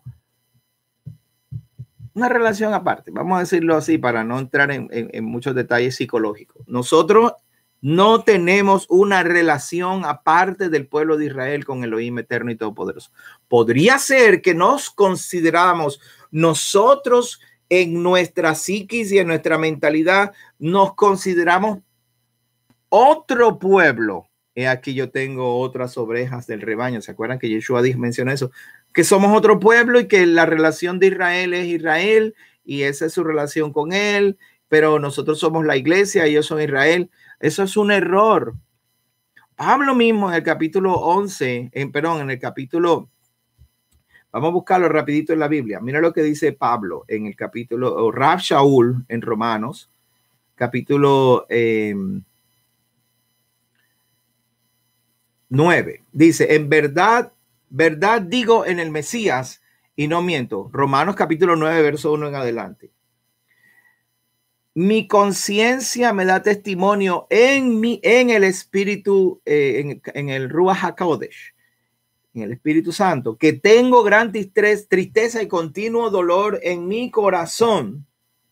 una relación aparte. Vamos a decirlo así para no entrar en muchos detalles psicológicos. Nosotros no tenemos una relación aparte del pueblo de Israel con Elohim eterno y todopoderoso. Podría ser que nos consideramos nosotros en nuestra psiquis y en nuestra mentalidad, nos consideramos otro pueblo. Aquí yo tengo otras ovejas del rebaño. ¿Se acuerdan que Yeshua mencionó eso? Que somos otro pueblo y que la relación de Israel es Israel y esa es su relación con él, pero nosotros somos la iglesia y ellos son Israel. Eso es un error. Pablo mismo en el capítulo 11, en el capítulo, vamos a buscarlo rapidito en la Biblia. Mira lo que dice Pablo en el capítulo, o Rav Shaul en Romanos, capítulo 9. Dice, en verdad digo en el Mesías y no miento. Romanos capítulo 9, verso 1 en adelante. Mi conciencia me da testimonio en el Espíritu, en el Ruach HaKodesh, en el Espíritu Santo, que tengo gran tristeza y continuo dolor en mi corazón,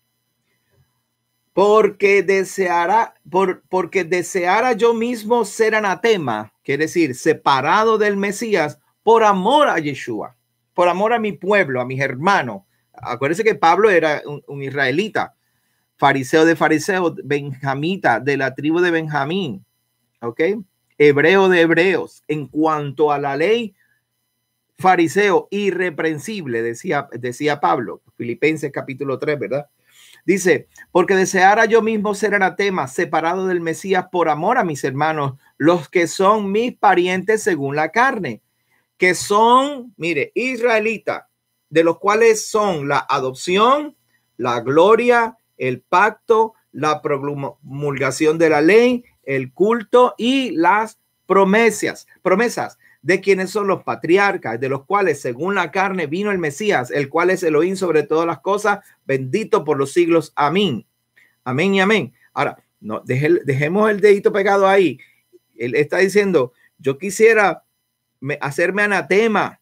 porque deseara yo mismo ser anatema, quiere decir, separado del Mesías, por amor a Yeshua, por amor a mi pueblo, a mis hermanos. Acuérdense que Pablo era un israelita, fariseo de fariseos, benjamita de la tribu de Benjamín, ¿ok? Hebreo de hebreos. En cuanto a la ley, fariseo irreprensible, decía Pablo, Filipenses capítulo 3, ¿verdad? Dice, porque deseara yo mismo ser anatema, separado del Mesías por amor a mis hermanos, los que son mis parientes según la carne, que son, mire, israelitas, de los cuales son la adopción, la gloria, el pacto, la promulgación de la ley, el culto y las promesas de quienes son los patriarcas, de los cuales según la carne vino el Mesías, el cual es Elohim sobre todas las cosas, bendito por los siglos. Amén. Amén y amén. Ahora, no, dejemos el dedito pegado ahí. Él está diciendo, yo quisiera hacerme anatema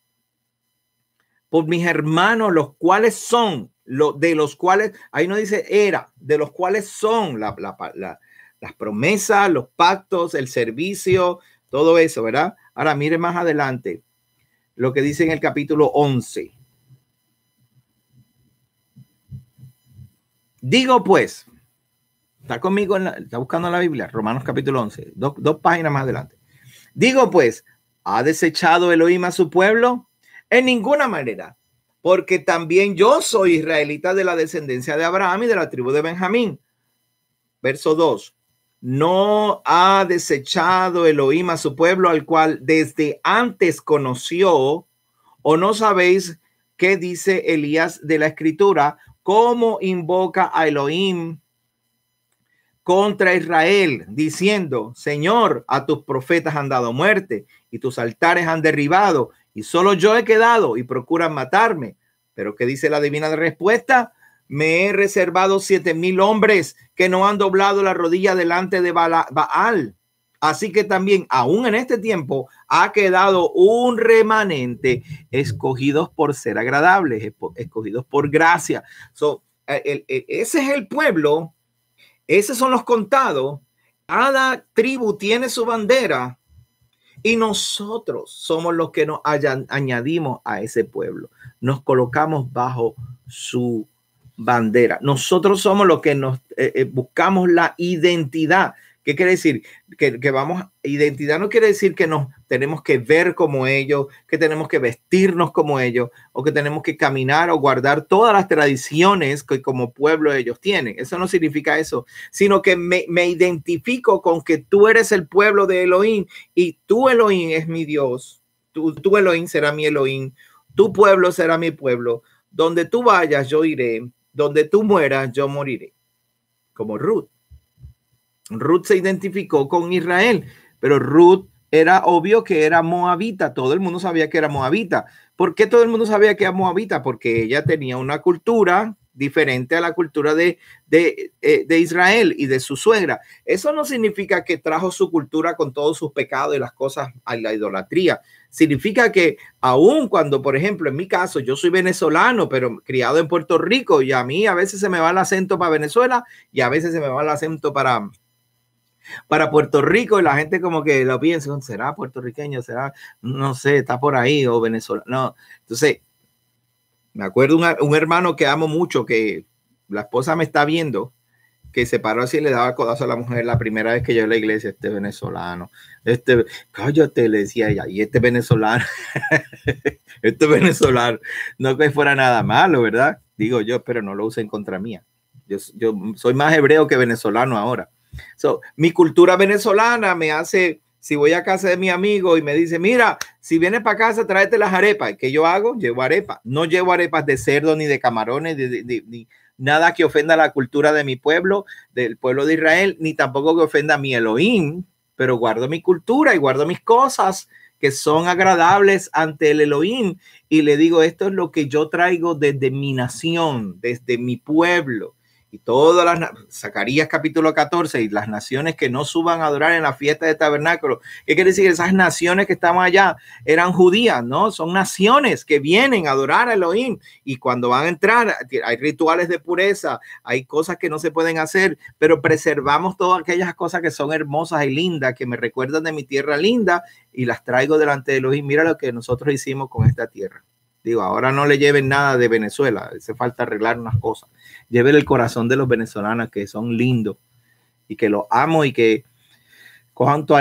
por mis hermanos, los cuales son, de los cuales, ahí no dice era, de los cuales son las promesas, los pactos, el servicio, todo eso, ¿verdad? Ahora mire más adelante lo que dice en el capítulo 11. Digo pues, está conmigo, está buscando la Biblia, Romanos capítulo 11, dos páginas más adelante. Digo pues, ¿ha desechado Elohim a su pueblo? En ninguna manera, porque también yo soy israelita de la descendencia de Abraham y de la tribu de Benjamín. Verso 2. No ha desechado Elohim a su pueblo, al cual desde antes conoció. ¿O no sabéis qué dice Elías de la escritura? ¿Cómo invoca a Elohim contra Israel, diciendo, Señor, a tus profetas han dado muerte y tus altares han derribado y solo yo he quedado y procuran matarme? Pero ¿qué dice la divina respuesta? Me he reservado 7,000 hombres que no han doblado la rodilla delante de Baal. Así que también, aún en este tiempo, ha quedado un remanente, escogidos por ser agradables, escogidos por gracia. Ese es el pueblo, esos son los contados. Cada tribu tiene su bandera y nosotros somos los que nos añadimos a ese pueblo. Nos colocamos bajo su bandera. Nosotros somos los que nos buscamos la identidad, ¿Qué quiere decir? Que vamos, identidad no quiere decir que nos tenemos que ver como ellos, que tenemos que vestirnos como ellos, o que tenemos que caminar o guardar todas las tradiciones que como pueblo ellos tienen. Eso no significa eso, sino que me identifico con que tú eres el pueblo de Elohim y tú, Elohim, es mi Dios. Tú Elohim será mi Elohim. Tu pueblo será mi pueblo. Donde tú vayas, yo iré. Donde tú mueras, yo moriré. Como Ruth. Ruth se identificó con Israel, pero Ruth era obvio que era moabita. Todo el mundo sabía que era moabita. ¿Por qué todo el mundo sabía que era moabita? Porque ella tenía una cultura diferente a la cultura de Israel y de su suegra. Eso no significa que trajo su cultura con todos sus pecados y las cosas a la idolatría. Significa que aun cuando, por ejemplo, en mi caso, yo soy venezolano, pero criado en Puerto Rico, y a mí a veces se me va el acento para Venezuela y a veces se me va el acento para Puerto Rico, y la gente como que lo piensa, ¿será puertorriqueño? ¿Será? No sé, está por ahí, o venezolano. No. Entonces, me acuerdo un hermano que amo mucho, que la esposa me está viendo, que se paró así y le daba codazo a la mujer la primera vez que yo en la iglesia, este venezolano, cállate, le decía ella, y este venezolano, este venezolano, no que fuera nada malo, ¿verdad? Digo yo, pero no lo usen contra mía. Yo soy más hebreo que venezolano ahora. So, mi cultura venezolana me hace, si voy a casa de mi amigo y me dice, mira, si vienes para casa, tráete las arepas. ¿Qué yo hago? Llevo arepas. No llevo arepas de cerdo ni de camarones, ni nada que ofenda la cultura de mi pueblo, del pueblo de Israel, ni tampoco que ofenda a mi Elohim, pero guardo mi cultura y guardo mis cosas que son agradables ante el Elohim. Y le digo, esto es lo que yo traigo desde mi nación, desde mi pueblo. Y todas las, Zacarías capítulo 14, y las naciones que no suban a adorar en la fiesta de tabernáculo. ¿Qué quiere decir? Esas naciones que estaban allá eran judías, ¿no? Son naciones que vienen a adorar a Elohim, y cuando van a entrar hay rituales de pureza, hay cosas que no se pueden hacer, pero preservamos todas aquellas cosas que son hermosas y lindas, que me recuerdan de mi tierra linda, y las traigo delante de Elohim. Mira lo que nosotros hicimos con esta tierra. Digo, ahora no le lleven nada de Venezuela, hace falta arreglar unas cosas. Lleven el corazón de los venezolanos, que son lindos y que los amo, y que cuánto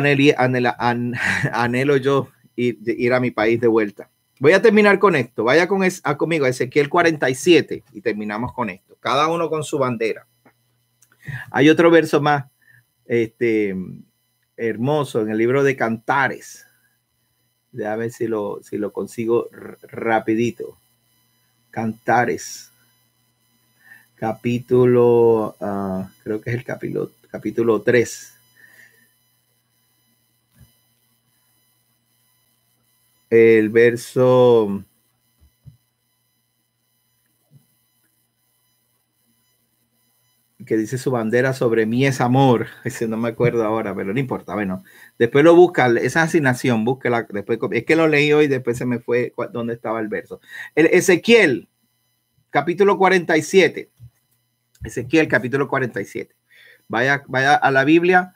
anhelo yo ir a mi país de vuelta. Voy a terminar con esto. Vaya conmigo a Ezequiel 47 y terminamos con esto. Cada uno con su bandera. Hay otro verso más hermoso en el libro de Cantares. Déjame ver si lo consigo rapidito. Cantares. Capítulo, creo que es el capítulo 3. El verso que dice su bandera sobre mí es amor. Ese no me acuerdo ahora, pero no importa. Bueno, después lo busca, esa asignación, búsquela después. Es que lo leí hoy, después se me fue dónde estaba el verso. Ezequiel, capítulo 47. Ezequiel, capítulo 47. Vaya a la Biblia.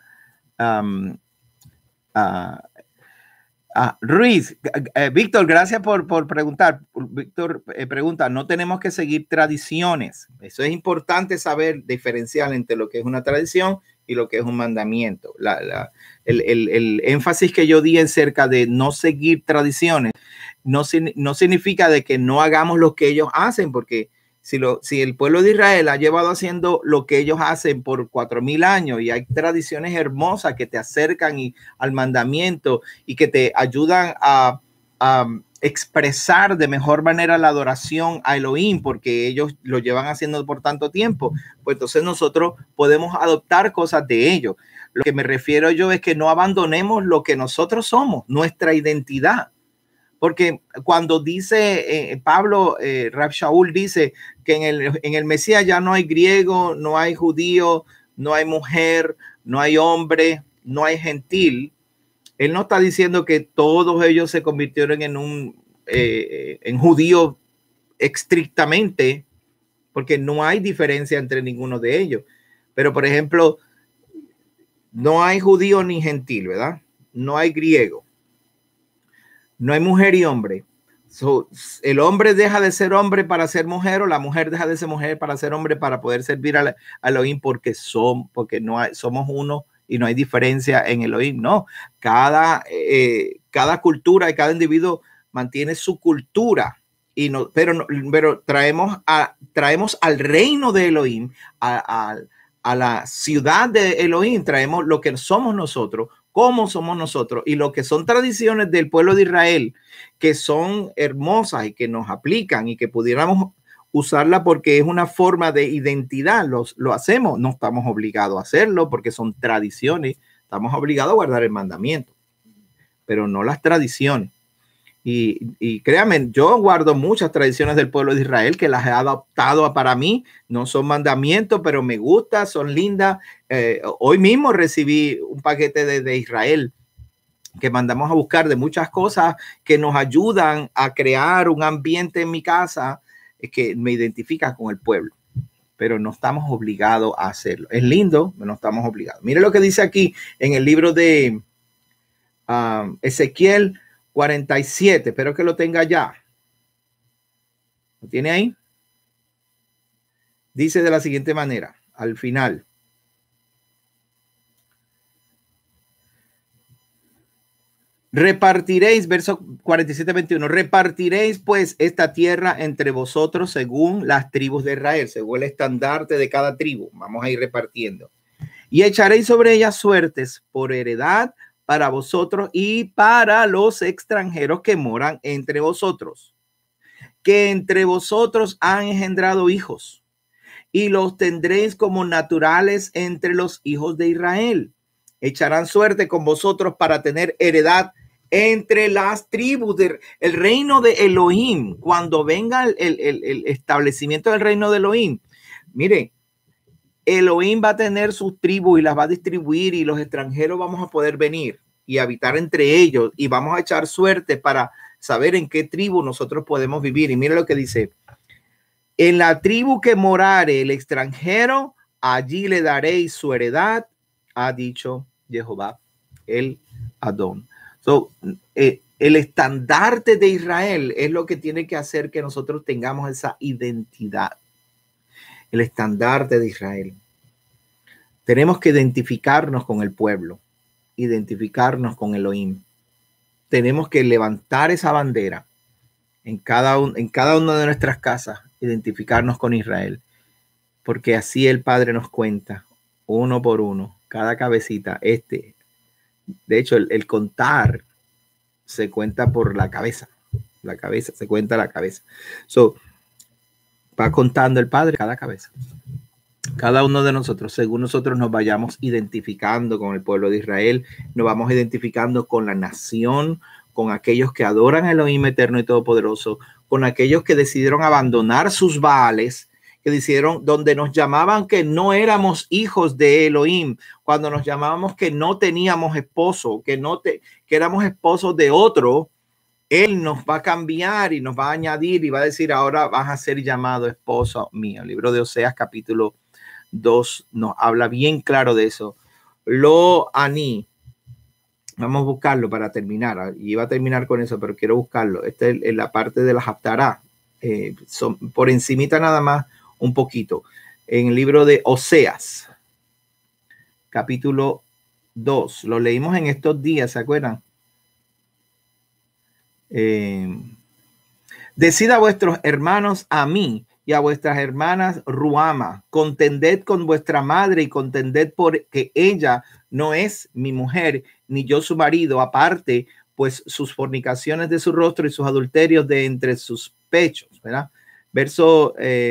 Ruiz, Víctor, gracias por preguntar. Víctor pregunta, no tenemos que seguir tradiciones. Eso es importante saber diferenciar entre lo que es una tradición y lo que es un mandamiento. El énfasis que yo di acerca de no seguir tradiciones no significa de que no hagamos lo que ellos hacen, porque si el pueblo de Israel ha llevado haciendo lo que ellos hacen por 4,000 años, y hay tradiciones hermosas que te acercan al mandamiento y que te ayudan a expresar de mejor manera la adoración a Elohim, porque ellos lo llevan haciendo por tanto tiempo, pues entonces nosotros podemos adoptar cosas de ellos. Lo que me refiero yo es que no abandonemos lo que nosotros somos, nuestra identidad. Porque cuando dice Pablo, Rab Shaul dice que en el Mesías ya no hay griego, no hay judío, no hay mujer, no hay hombre, no hay gentil. Él no está diciendo que todos ellos se convirtieron en judíos estrictamente, porque no hay diferencia entre ninguno de ellos. Pero, por ejemplo, no hay judío ni gentil, ¿verdad? No hay griego. No hay mujer y hombre. El hombre deja de ser hombre para ser mujer, o la mujer deja de ser mujer para ser hombre, para poder servir a Elohim, porque somos uno y no hay diferencia en Elohim. No, cada cultura y cada individuo mantiene su cultura. Y no, pero traemos al reino de Elohim, a la ciudad de Elohim, traemos lo que somos nosotros, cómo somos nosotros, y lo que son tradiciones del pueblo de Israel, que son hermosas y que nos aplican y que pudiéramos usarla porque es una forma de identidad. Lo hacemos, no estamos obligados a hacerlo porque son tradiciones, estamos obligados a guardar el mandamiento, pero no las tradiciones. Y créanme, yo guardo muchas tradiciones del pueblo de Israel que las he adoptado para mí. No son mandamientos, pero me gusta, son lindas. Hoy mismo recibí un paquete de Israel que mandamos a buscar de muchas cosas que nos ayudan a crear un ambiente en mi casa que me identifica con el pueblo. Pero no estamos obligados a hacerlo. Es lindo, pero no estamos obligados. Mire lo que dice aquí en el libro de Ezequiel 47, espero que lo tenga ya. ¿Lo tiene ahí? Dice de la siguiente manera, al final. Repartiréis, verso 47-21, repartiréis pues esta tierra entre vosotros según las tribus de Israel, según el estandarte de cada tribu. Vamos a ir repartiendo. Y echaréis sobre ellas suertes por heredad para vosotros y para los extranjeros que moran entre vosotros, que entre vosotros han engendrado hijos, y los tendréis como naturales entre los hijos de Israel. Echarán suerte con vosotros para tener heredad entre las tribus del reino de Elohim. Cuando venga el establecimiento del reino de Elohim, mire, Elohim va a tener sus tribus y las va a distribuir, y los extranjeros vamos a poder venir y habitar entre ellos, y vamos a echar suerte para saber en qué tribu nosotros podemos vivir. Y mire lo que dice: en la tribu que morare el extranjero, allí le daréis su heredad, ha dicho Jehová, el Adón. El estandarte de Israel es lo que tiene que hacer que nosotros tengamos esa identidad. El estandarte de Israel. Tenemos que identificarnos con el pueblo, identificarnos con Elohim. Tenemos que levantar esa bandera en cada una de nuestras casas, identificarnos con Israel, porque así el Padre nos cuenta uno por uno, cada cabecita. De hecho, el contar se cuenta por la cabeza, se cuenta la cabeza. Va contando el Padre cada cabeza. Cada uno de nosotros, según nosotros nos vayamos identificando con el pueblo de Israel, nos vamos identificando con la nación, con aquellos que adoran a Elohim eterno y todopoderoso, con aquellos que decidieron abandonar sus baales, que decidieron, donde nos llamaban que no éramos hijos de Elohim, cuando nos llamábamos que no teníamos esposo, que éramos esposos de otro. Él nos va a cambiar y nos va a añadir y va a decir: ahora vas a ser llamado esposo mío. El libro de Oseas capítulo 2 nos habla bien claro de eso. Lo aní. Vamos a buscarlo para terminar. Y iba a terminar con eso, pero quiero buscarlo. Esta es la parte de la Haftará. Por encimita nada más un poquito. En el libro de Oseas, capítulo 2. Lo leímos en estos días, ¿se acuerdan? Decid a vuestros hermanos a mí y a vuestras hermanas Ruama, contended con vuestra madre y contended porque ella no es mi mujer, ni yo su marido, aparte pues sus fornicaciones de su rostro y sus adulterios de entre sus pechos, ¿verdad? Verso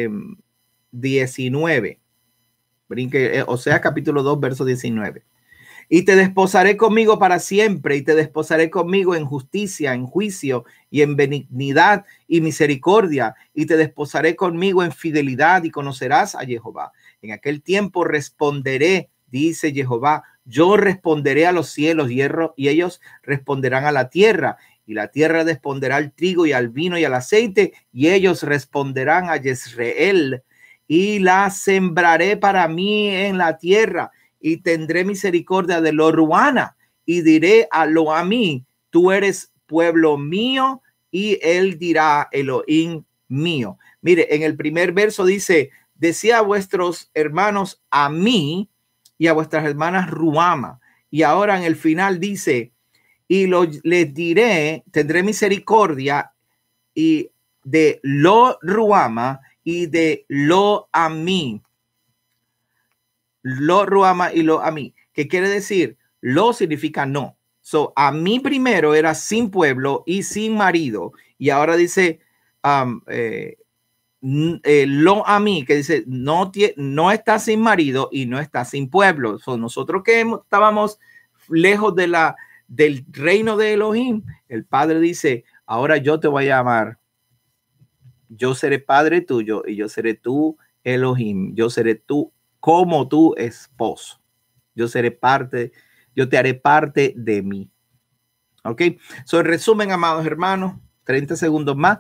19. Brinque, o sea, capítulo 2, verso 19. Y te desposaré conmigo para siempre, y te desposaré conmigo en justicia, en juicio y en benignidad y misericordia, y te desposaré conmigo en fidelidad, y conocerás a Jehová. En aquel tiempo responderé, dice Jehová, yo responderé a los cielos y ellos responderán a la tierra, y la tierra responderá al trigo y al vino y al aceite, y ellos responderán a Jezreel, y la sembraré para mí en la tierra, y tendré misericordia de lo Ruana, y diré a lo a mí, tú eres pueblo mío, y él dirá Elohim mío. Mire, en el primer verso dice: decía a vuestros hermanos a mí, y a vuestras hermanas Ruama. Y ahora en el final dice, y les diré, tendré misericordia y de lo Ruama y de lo Amí. Lo Ruama y lo Amí. ¿Qué quiere decir? Lo significa no. So, a mí primero era sin pueblo y sin marido. Y ahora dice lo a mí, que dice no está sin marido y no está sin pueblo. So, nosotros que estábamos lejos del reino de Elohim, el Padre dice, ahora yo te voy a amar. Yo seré padre tuyo y yo seré tu Elohim. Yo seré tú como tu esposo. Yo seré parte, yo te haré parte de mí. Ok. So, en resumen, amados hermanos, 30 segundos más.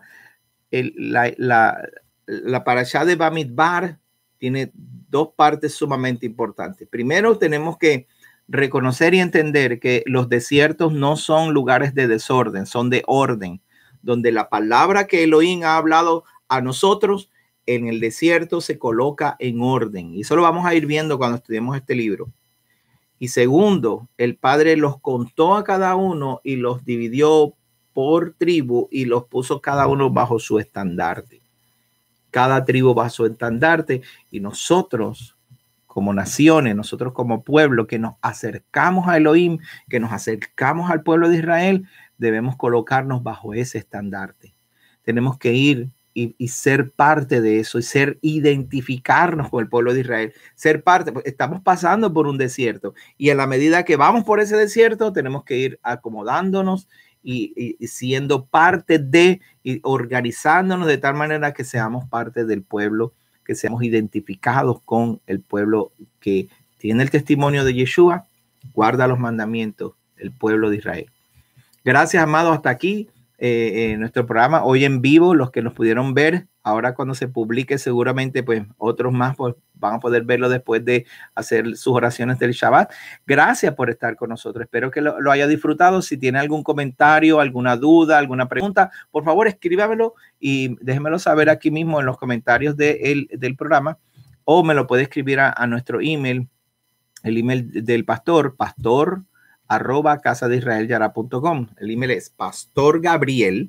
La parashá de Bamidbar tiene dos partes sumamente importantes. Primero, tenemos que reconocer y entender que los desiertos no son lugares de desorden, son de orden, donde la palabra que Elohim ha hablado a nosotros en el desierto se coloca en orden. Y eso lo vamos a ir viendo cuando estudiemos este libro. Y segundo, el Padre los contó a cada uno y los dividió por tribu y los puso cada uno bajo su estandarte. Cada tribu bajo su estandarte, y nosotros como naciones, nosotros como pueblo que nos acercamos a Elohim, que nos acercamos al pueblo de Israel, debemos colocarnos bajo ese estandarte. Tenemos que ir y ser parte de eso, y identificarnos con el pueblo de Israel, ser parte. Estamos pasando por un desierto, y a la medida que vamos por ese desierto, tenemos que ir acomodándonos y siendo parte de, y organizándonos de tal manera que seamos parte del pueblo, que seamos identificados con el pueblo que tiene el testimonio de Yeshua, guarda los mandamientos, el pueblo de Israel. Gracias, amados, hasta aquí nuestro programa hoy en vivo. Los que nos pudieron ver, ahora cuando se publique seguramente pues otros más pues van a poder verlo después de hacer sus oraciones del Shabbat. Gracias por estar con nosotros, espero que lo haya disfrutado. Si tiene algún comentario, alguna duda, alguna pregunta, por favor escríbamelo y déjenmelo saber aquí mismo en los comentarios del programa, o me lo puede escribir a nuestro email, el email del pastor @casadeisraelyara.com. El email es pastorgabriel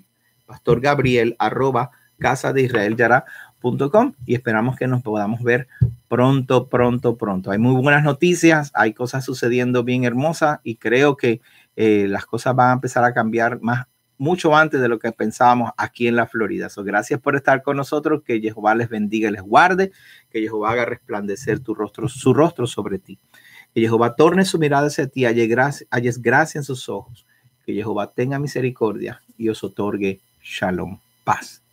@casadeisraelyara.com, y esperamos que nos podamos ver pronto. Hay muy buenas noticias, hay cosas sucediendo bien hermosas, y creo que las cosas van a empezar a cambiar mucho antes de lo que pensábamos aquí en la Florida. So, gracias por estar con nosotros. Que Jehová les bendiga y les guarde. Que Jehová haga resplandecer su rostro sobre ti. Que Jehová torne su mirada hacia ti, halles gracia en sus ojos. Que Jehová tenga misericordia y os otorgue shalom, paz.